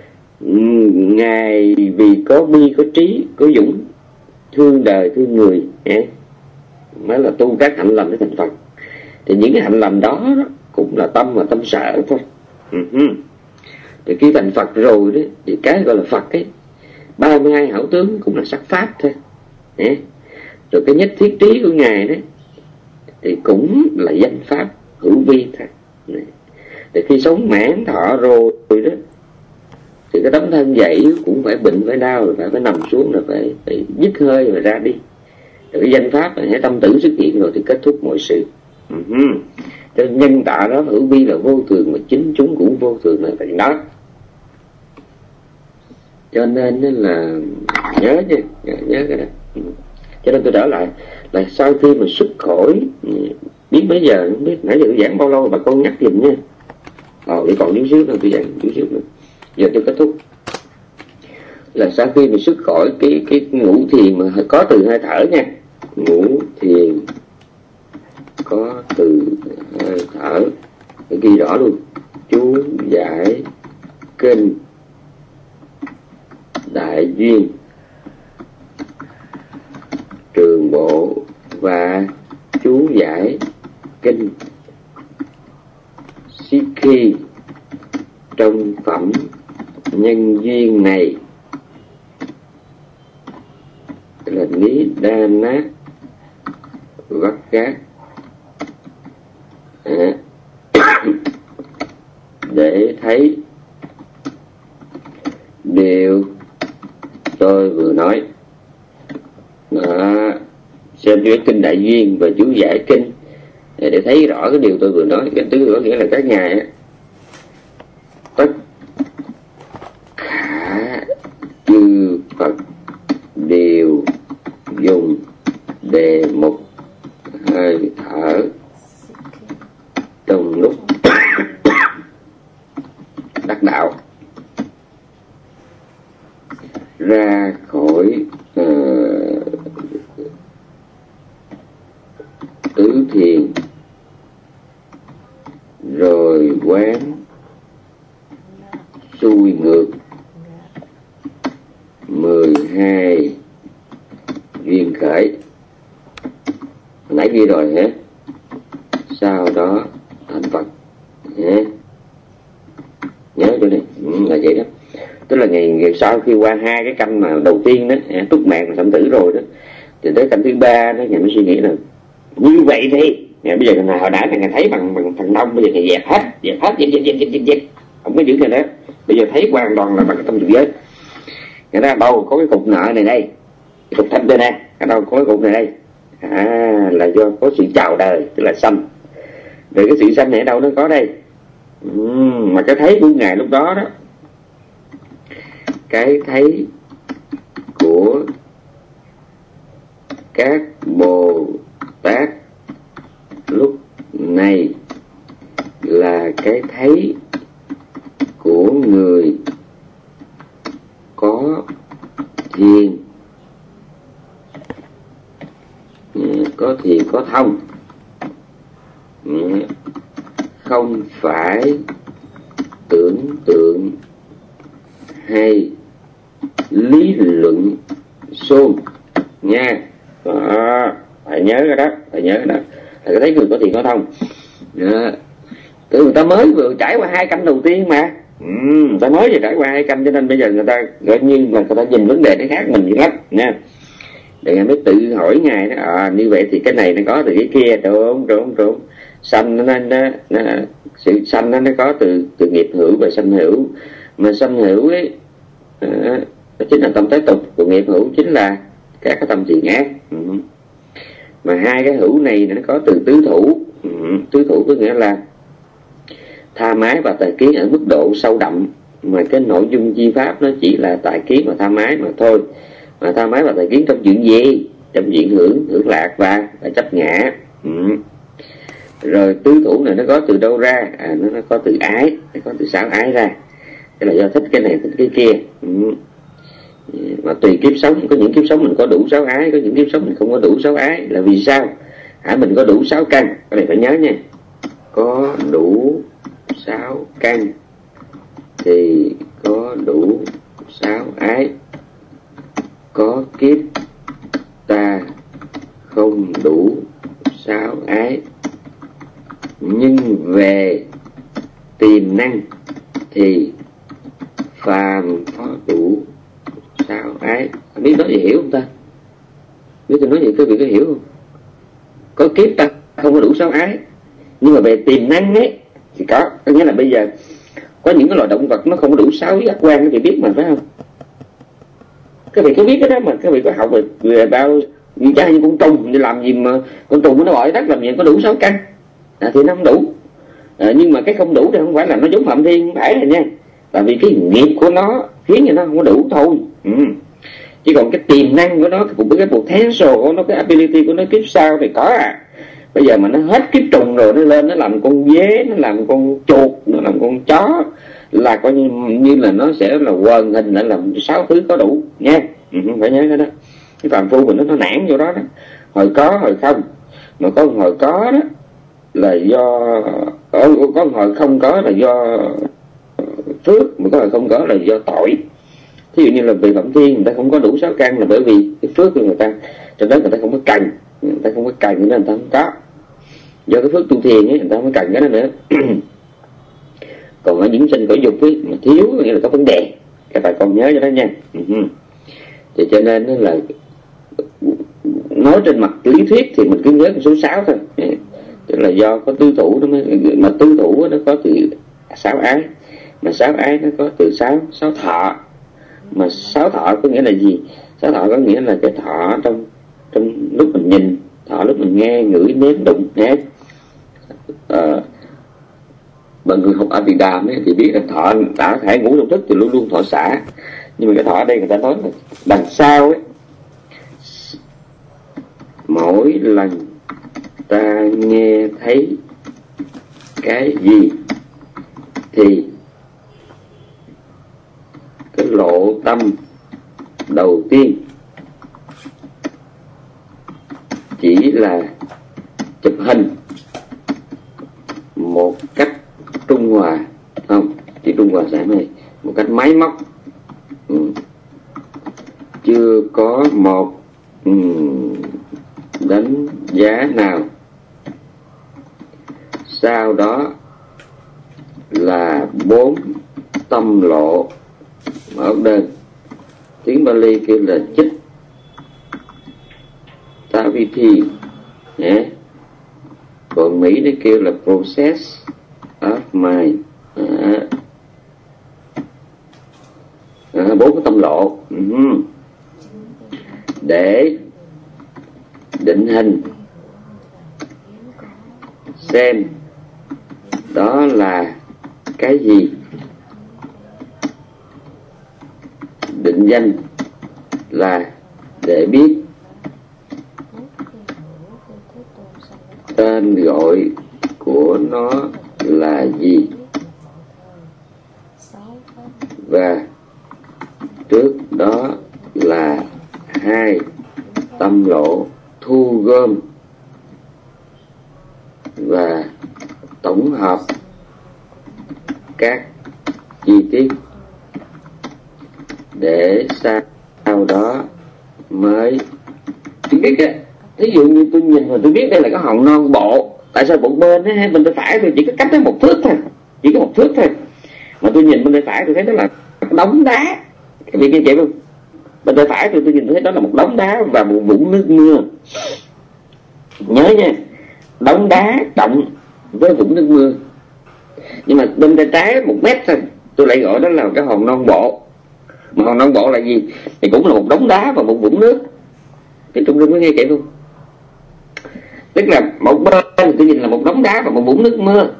Ngài vì có bi, có trí, có dũng, thương đời, thương người nha, mới là tu các hạnh lành để thành Phật. Thì những cái hạnh lành đó, đó cũng là tâm mà tâm sợ thôi. Uh-huh. Thì khi thành Phật rồi đấy, thì cái gọi là Phật ấy, ba mươi hai hảo tướng cũng là sắc pháp thôi. Đấy. Rồi cái nhất thiết trí của Ngài đấy thì cũng là danh pháp hữu vi thôi. Đấy. Thì khi sống mãn thọ rồi đó, thì cái tấm thân dậy cũng phải bệnh, phải đau, rồi phải, phải nằm xuống, rồi phải, phải dứt hơi rồi ra đi. Rồi cái danh pháp là tâm tử xuất hiện rồi thì kết thúc mọi sự. Uh-huh. Cho nên nhân tạo đó hữu vi là vô thường, mà chính chúng cũng vô thường là vậy đó. Cho nên là nhớ nha, nhớ, nhớ cái đó. Cho nên tôi trở lại là sau khi mà xuất khỏi, biết bây giờ không biết nãy giờ tôi giảng bao lâu bà con nhắc giùm nha. Ờ để còn chút xíu nữa tôi giảng chút xíu nữa. Giờ tôi kết thúc. Là sau khi mình xuất khỏi cái cái ngũ thiền mà có từ hơi thở nha. Ngũ thiền có từ hơi thở, tôi ghi rõ luôn. Chú giải kinh đại duyên trường bộ và chú giải kinh Sikhi trong phẩm nhân duyên này là Ní Đa Nát Vắt Gác à. Để thấy điều tôi vừa nói đó. Xem chú kinh đại duyên và chú giải kinh để thấy rõ cái điều tôi vừa nói. Cái thứ có nghĩa là các ngài tất cả chư Phật đều dùng đề mục hơi thở trong lúc đắc đạo ra khỏi uh, tứ thiền, rồi quán xuôi ngược mười hai duyên khởi. Nãy ghi rồi hả? Sau đó thành Phật hả? Nhớ chỗ này ừ, là vậy đó. Tức là ngày, ngày sau khi qua hai cái canh mà đầu tiên đó, túc mạng sanh tử rồi đó, thì tới canh thứ ba đó nhà mới suy nghĩ là như vậy thì ngày bây giờ ngày hồi nãy ngày thấy bằng bằng phần đông, bây giờ ngày dẹp hết, dẹp hết, dẹp dẹp dẹp dẹp dẹp, dẹp. Không có giữ này đó. Bây giờ thấy hoàn toàn là bằng cái tâm dục giới. Người ta đâu có cái cục nợ này đây, cái cục thấp đây nè, ở đâu có cái cục này đây, à là do có sự chào đời, tức là sanh. Rồi cái sự sanh này ở đâu nó có đây, uhm, mà cái thấy của ngài lúc đó đó, cái thấy của các Bồ Tát lúc này là cái thấy của người có thiền, có thiền có thông, không phải tưởng tượng hay lý luận xôn nha. Đó, phải nhớ cái đó, phải nhớ cái đó là cái thấy người có thiền có thông. Đó. Từ người ta mới vừa trải qua hai canh đầu tiên mà, ừ, người ta mới vừa trải qua hai canh, cho nên bây giờ người ta gọi như là người ta nhìn vấn đề nó khác mình dữ lắm nha. Để ngài mới tự hỏi ngài đó, à, như vậy thì cái này nó có từ cái kia, đúng đúng đúng. Sanh nó, nó, nó sự sanh nó, nó có từ từ nghiệp hữu và sanh hữu, mà sanh hữu ấy à, đó chính là tâm thế tục, của nghiệp hữu chính là các cái tâm thiện ác. Ừ. Mà hai cái hữu này nó có từ tứ thủ. Ừ. Tứ thủ có nghĩa là tha mái và tài kiến ở mức độ sâu đậm, mà cái nội dung chi pháp nó chỉ là tài kiến và tha mái mà thôi. Mà tha mái và tài kiến trong chuyện gì? Trong chuyện hưởng, hưởng lạc và, và chấp ngã. Ừ. Rồi tứ thủ này nó có từ đâu ra? À, nó, nó có từ ái, nó có từ sáu ái ra. Cái là do thích cái này thích cái kia. Ừ. Mà tùy kiếp sống, có những kiếp sống mình có đủ sáu ái, có những kiếp sống mình không có đủ sáu ái. Là vì sao? Hả, mình có đủ sáu căn, cái này phải nhớ nha. Có đủ sáu căn thì có đủ sáu ái. Có kiếp ta không đủ sáu ái, nhưng về tiềm năng thì phàm có đủ sáu ái. Biết nói gì hiểu không ta? Biết tôi nói gì quý vị có hiểu không? Có kiếp ta không có đủ sáu ái, nhưng mà về tiềm năng ấy thì có. Có nghĩa là bây giờ có những cái loài động vật nó không có đủ sáu giác quan, các vị biết mà phải không? Các vị có biết cái đó mà các vị có học về, về bao như cha như con trùng, thì làm gì mà con trùng nó bội đất làm gì có đủ sáu căn. à, thì nó không đủ. À, nhưng mà cái không đủ thì không phải là nó giống Phạm Thiên, không phải là nha, tại vì cái nghiệp của nó khiến cho nó không có đủ thôi. Ừ. Chứ còn cái tiềm năng của nó cũng với cái potential của nó, cái ability của nó kiếp sau thì có à. Bây giờ mà nó hết kiếp trùng rồi, nó lên nó làm con dế, nó làm con chuột, nó làm con chó, là coi như, như là nó sẽ là quần hình lại làm sáu thứ có đủ nha. Ừ, phải nhớ cái đó. Cái phàm phu mình nó nó nản vô đó đó, hồi có hồi không, mà có hồi có đó là do có, có hồi không có là do phước, mà có hồi không có là do tội. Thí dụ như là về Phạm Thiên người ta không có đủ sáu căn là bởi vì cái phước của người ta, cho nên người ta không có cần, người ta không có cần nên người ta không có. Do cái phước tu thiền ấy, người ta không có cần cái đó nữa. Còn ở những sinh cõi dục ấy mà thiếu nghĩa là có vấn đề, các bạn còn nhớ cho đó nha. Uh-huh. Thì cho nên là nói trên mặt lý thuyết thì mình cứ nhớ con số sáu thôi, tức là do có tứ thủ nó mới, mà tứ thủ nó có từ sáu ái, mà sáu ái nó có từ sáu sáu thọ, mà sáu thọ có nghĩa là gì? Sáu thọ có nghĩa là cái thọ trong trong lúc mình nhìn, thọ lúc mình nghe, ngửi, nếm, đụng, nhé. À, bằng người học Abhidhamma ấy thì biết là thọ đã thể ngủ trong thức thì luôn luôn thọ xả, nhưng mà cái thọ ở đây người ta nói là đằng sau ấy, mỗi lần ta nghe thấy cái gì thì cái lộ tâm đầu tiên chỉ là chụp hình một cách trung hòa, không chỉ trung hòa sản này một cách máy móc. Ừ. Chưa có một ừ, đánh giá nào. Sau đó là bốn tâm lộ, mở đơn, tiếng Bali kêu là chích Taviti nhé, còn Mỹ nó kêu là process of mind. À. À, bốn cái tâm lộ. Uh-huh. Để định hình xem đó là cái gì, định danh là để biết tên gọi của nó là gì, và trước đó là hai tâm lộ thu gom và tổng hợp các chi tiết để sau đó mới biết á. Ví dụ như tôi nhìn mà tôi biết đây là cái hòn non bộ, tại sao một bên á, hai bên tay phải tôi chỉ có cách đó một thước thôi, chỉ có một thước thôi, mà tôi nhìn bên tay phải tôi thấy đó là đống đá, cái việc kia chị không? Bên tay phải tôi tôi nhìn thấy đó là một đống đá và một vũng nước mưa. Nhớ nha, đống đá cộng với vũng nước mưa. Nhưng mà bên tay trái một mét thôi, tôi lại gọi đó là cái hòn non bộ. Mà hòn non bộ là gì? Thì cũng là một đống đá và một vũng nước. Thì Trung Rinh có nghe kỹ không? Tức là một bên tôi nhìn là một đống đá và một vũng nước mưa.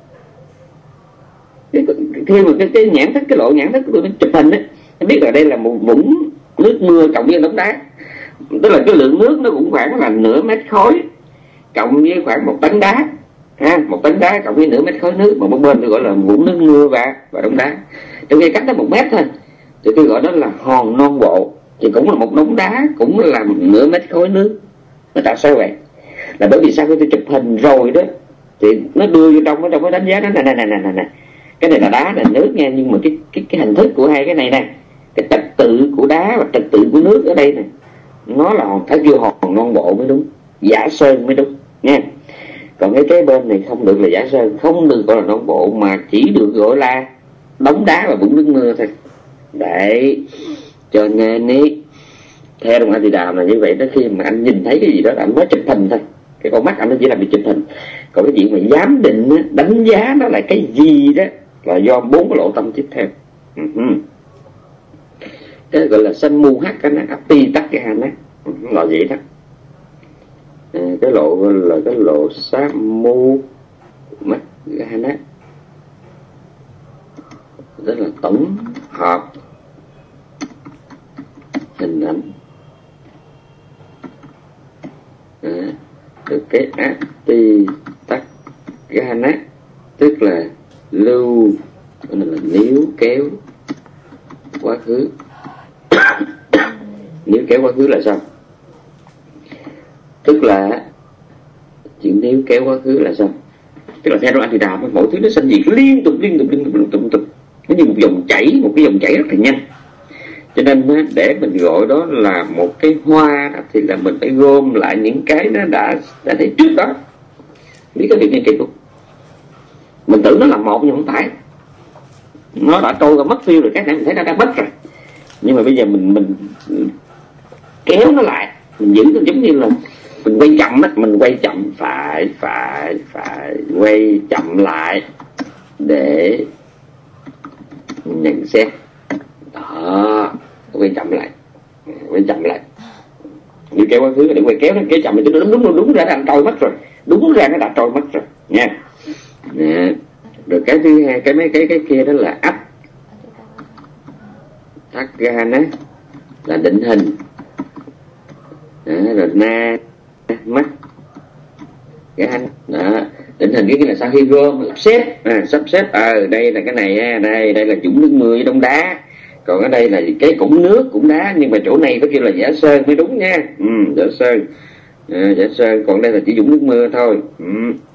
Khi mà cái, cái nhãn thức, cái lộ nhãn thức của tôi nó chụp hình ấy, nó biết là đây là một vũng nước mưa cộng với đống đá. Tức là cái lượng nước nó cũng khoảng là nửa mét khối cộng với khoảng một tấn đá, ha, một tấn đá cộng với nửa mét khối nước, mà một bên tôi gọi là vũng nước mưa và và đống đá. Trong khi cách đó một mét thôi thì tôi gọi đó là hòn non bộ, thì cũng là một đống đá, cũng là nửa mét khối nước. Nó tại sao vậy? Là bởi vì sau khi tôi chụp hình rồi đó thì nó đưa vô trong, nó trong cái đánh giá đó này này này này này, cái này là đá là nước nha, nhưng mà cái cái cái hình thức của hai cái này nè, cái trật tự của đá và trật tự của nước ở đây nè, nó là hòn, phải vô hòn non bộ mới đúng, giả sơn mới đúng nha. Còn cái kế bên này không được là giả sơn, không được gọi là non bộ, mà chỉ được gọi là đống đá và vũng nước mưa thôi. Đấy, cho nên ý, theo đồng Abhidhamma là như vậy đó. Khi mà anh nhìn thấy cái gì đó anh mới chụp hình thôi, cái con mắt anh nó chỉ là bị chụp hình. Còn cái chuyện mà giám định, đánh giá nó là cái gì đó là do bốn cái lộ tâm tiếp theo. Uh-huh. Cái gọi là sanh mu hắc cái nó ati tắc cái hành á, là vậy đó. À, cái lộ là cái lộ sát mu mắt Gana, rất là tổng hợp hình ảnh. À, được cái ati tắc Gana tức là lưu, là níu kéo quá khứ. Níu kéo quá khứ là sao? Tức là chuyện níu kéo quá khứ là sao? Tức là theo anh thì đàm mỗi thứ nó sinh diệt liên tục liên tục liên tục liên tục, liên tục. Nó như một dòng chảy, một cái dòng chảy rất là nhanh. Cho nên để mình gọi đó là một cái hoa thì là mình phải gom lại những cái nó đã đã thấy trước đó. Biết cái việc này kịp không? Mình tưởng nó là một nhưng không phải. Nó đã trôi ra mất tiêu rồi, cái này mình thấy nó đã mất rồi. Nhưng mà bây giờ mình mình kéo nó lại, mình giữ nó giống như là mình quay chậm á, mình quay chậm phải phải phải quay chậm lại để nhận xét. Đó, quay chậm lại, quay chậm lại. Như kéo quá khứ để quay kéo nó kéo chậm thì đúng đúng đúng đúng ra nó trôi mất rồi, đúng ra nó đã trôi mất rồi nha. Nè. Rồi cái thứ hai, cái mấy cái cái kia đó là ấp thắt gan á, là định hình. Đó, rồi na mắt gan đó, định hình cái kia là sau khi gom sắp xếp, à, sắp xếp ở à, đây là cái này á, đây đây là dũng nước mưa với đông đá, còn ở đây là cái cũng nước cũng đá, nhưng mà chỗ này có kêu là giả sơn mới đúng nha. Ừ, giả sơn, à, giả sơn, còn đây là chỉ dũng nước mưa thôi. Ừ.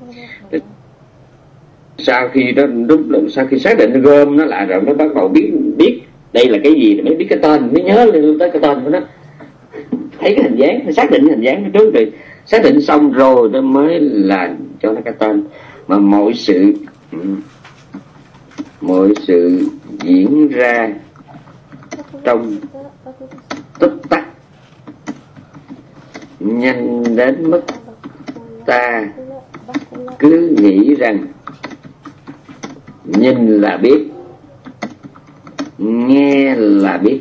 Sau khi đó lúc sau khi xác định gom nó lại rồi nó bắt đầu biết biết đây là cái gì thì mới biết cái tên, mới nhớ lên tới cái tên của nó, thấy cái hình dáng, phải xác định hình dáng nó trước rồi, xác định xong rồi nó mới là cho nó cái tên. Mà mọi sự mọi sự diễn ra trong tích tắc, nhanh đến mức ta cứ nghĩ rằng nhìn là biết, nghe là biết.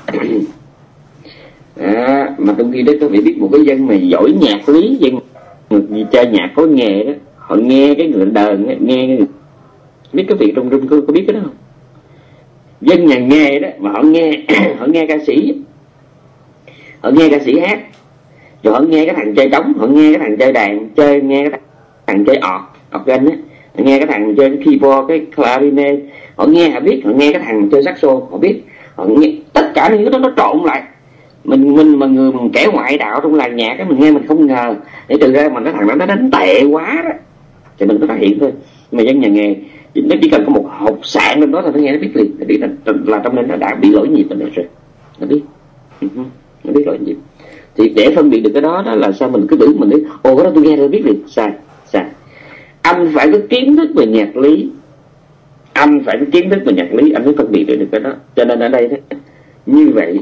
À, mà trong khi đó có phải biết một cái dân mà giỏi nhạc lý, dân người chơi nhạc có nghề đó, họ nghe cái người đờn đó, nghe cái người... biết cái việc trong rung có, có biết cái đó không? Dân nhà nghề đó mà họ nghe họ nghe ca sĩ, họ nghe ca sĩ hát, rồi họ nghe cái thằng chơi trống, họ nghe cái thằng chơi đàn, chơi nghe cái thằng chơi ọt organ á, nghe cái thằng chơi cái keyboard, cái clarinet, họ nghe họ biết, họ nghe cái thằng chơi saxo họ biết, họ nghe tất cả những cái đó nó trộn lại. Mình mình mà người mình kẻ ngoại đạo trong làng nhạc á, mình nghe mình không ngờ để từ ra mà cái thằng đó nó đánh tệ quá đó thì mình có phát hiện thôi. Mà dân nhà nghề nó chỉ cần có một hộp sạn lên đó là nó nghe nó biết liền, nó biết là, là trong đây nó đã bị lỗi nhịp rồi, rồi nó biết nó biết lỗi nhịp. Thì để phân biệt được cái đó đó là sao mình cứ tưởng mình nói ồ cái đó tôi nghe tôi biết liền. Sai sai anh phải có kiến thức về nhạc lý, anh phải có kiến thức về nhạc lý anh mới phân biệt được cái đó. Cho nên ở đây đó, như vậy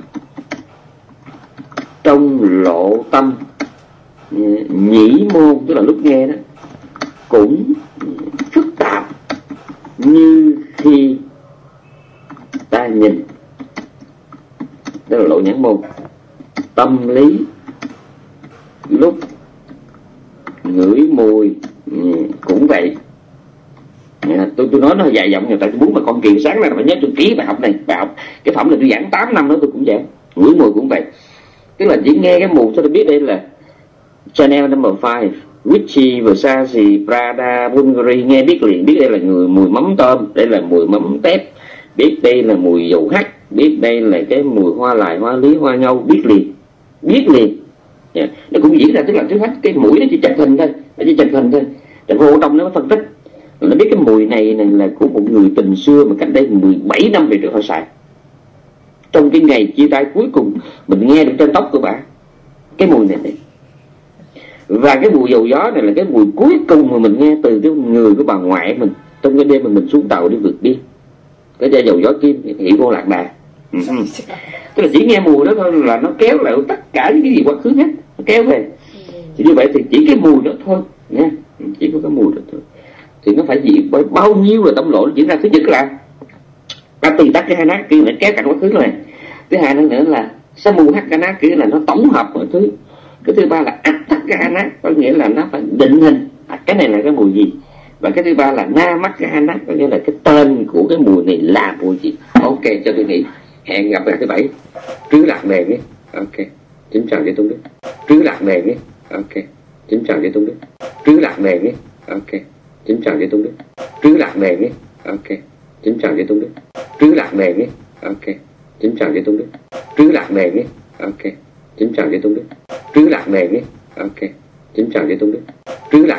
trong lộ tâm nhĩ môn, tức là lúc nghe đó cũng phức tạp như khi ta nhìn, đó là lộ nhãn môn. Tâm lý lúc ngửi mùi cũng vậy. À, tôi tôi nói nó dài dòng, người ta muốn mà con Kiều sáng nay phải nhớ tôi ký bài học này, bài học cái phẩm này tôi giảng tám năm nữa tôi cũng vậy. Ngửi mùi cũng vậy, tức là chỉ nghe cái mùi thôi tôi biết đây là Chanel number five, Gucci, Versace, Prada, Bulgari, nghe biết liền, biết đây là người mùi mắm tôm, đây là mùi mắm tép, biết đây là mùi dầu hắc, biết đây là cái mùi hoa lài, hoa lý, hoa nhâu, biết liền, biết liền. Yeah. Nó cũng diễn ra, tức là trước hết cái mũi nó chỉ chụp hình thôi, nó chỉ chụp hình thôi, rồi vô trong nó phân tích, nó biết cái mùi này này là của một người tình xưa mà cách đây mười bảy năm về trước họ xài. Trong cái ngày chia tay cuối cùng mình nghe được trên tóc của bà cái mùi này này. Và cái mùi dầu gió này là cái mùi cuối cùng mà mình nghe từ cái người của bà ngoại mình trong cái đêm mà mình xuống tàu đi vượt biên, cái chai dầu gió kim hiểu cô lạc đà. Ừ. Tức là chỉ nghe mùi đó thôi là nó kéo lại tất cả những cái gì quá khứ hết, nó kéo về. Thì như vậy thì chỉ cái mùi đó thôi nha, chỉ có cái mùi đó thôi thì nó phải gì bao nhiêu là tâm lộ nó diễn ra. Thứ nhất là ta tì tắt cái hai nát kia để kéo cả quá khứ rồi. Thứ hai nữa là sa mù hắc cái nát kia là nó tổng hợp mọi thứ. Cái thứ ba là áp tắt cái hai nát có nghĩa là nó phải định hình à, cái này là cái mùi gì, Và cái thứ ba là Namaskana, có nghĩa là cái tên của cái mùi này là mùi gì. Ok, cho tôi nghĩ hẹn gặp lại thứ bảy. Trứ lạc nề nhé. Ok, kính chào Giới Tôn Đức. Trứ lạc nề nhé. Ok, kính chào Giới Tôn Đức. Trứ lạc nề nhé. Ok, kính chào Giới Tôn Đức. Trứ lạc nề nhé. Ok, kính chào Giới Tôn Đức. Trứ lạc nề nhé. Ok, kính chào Giới Tôn Đức. Trứ lạc nề nhé. Ok, kính chào Giới Tôn Đức. Trứ lạc nề nhé. Ok, kính chào Giới Tôn Đức. Trứ lạc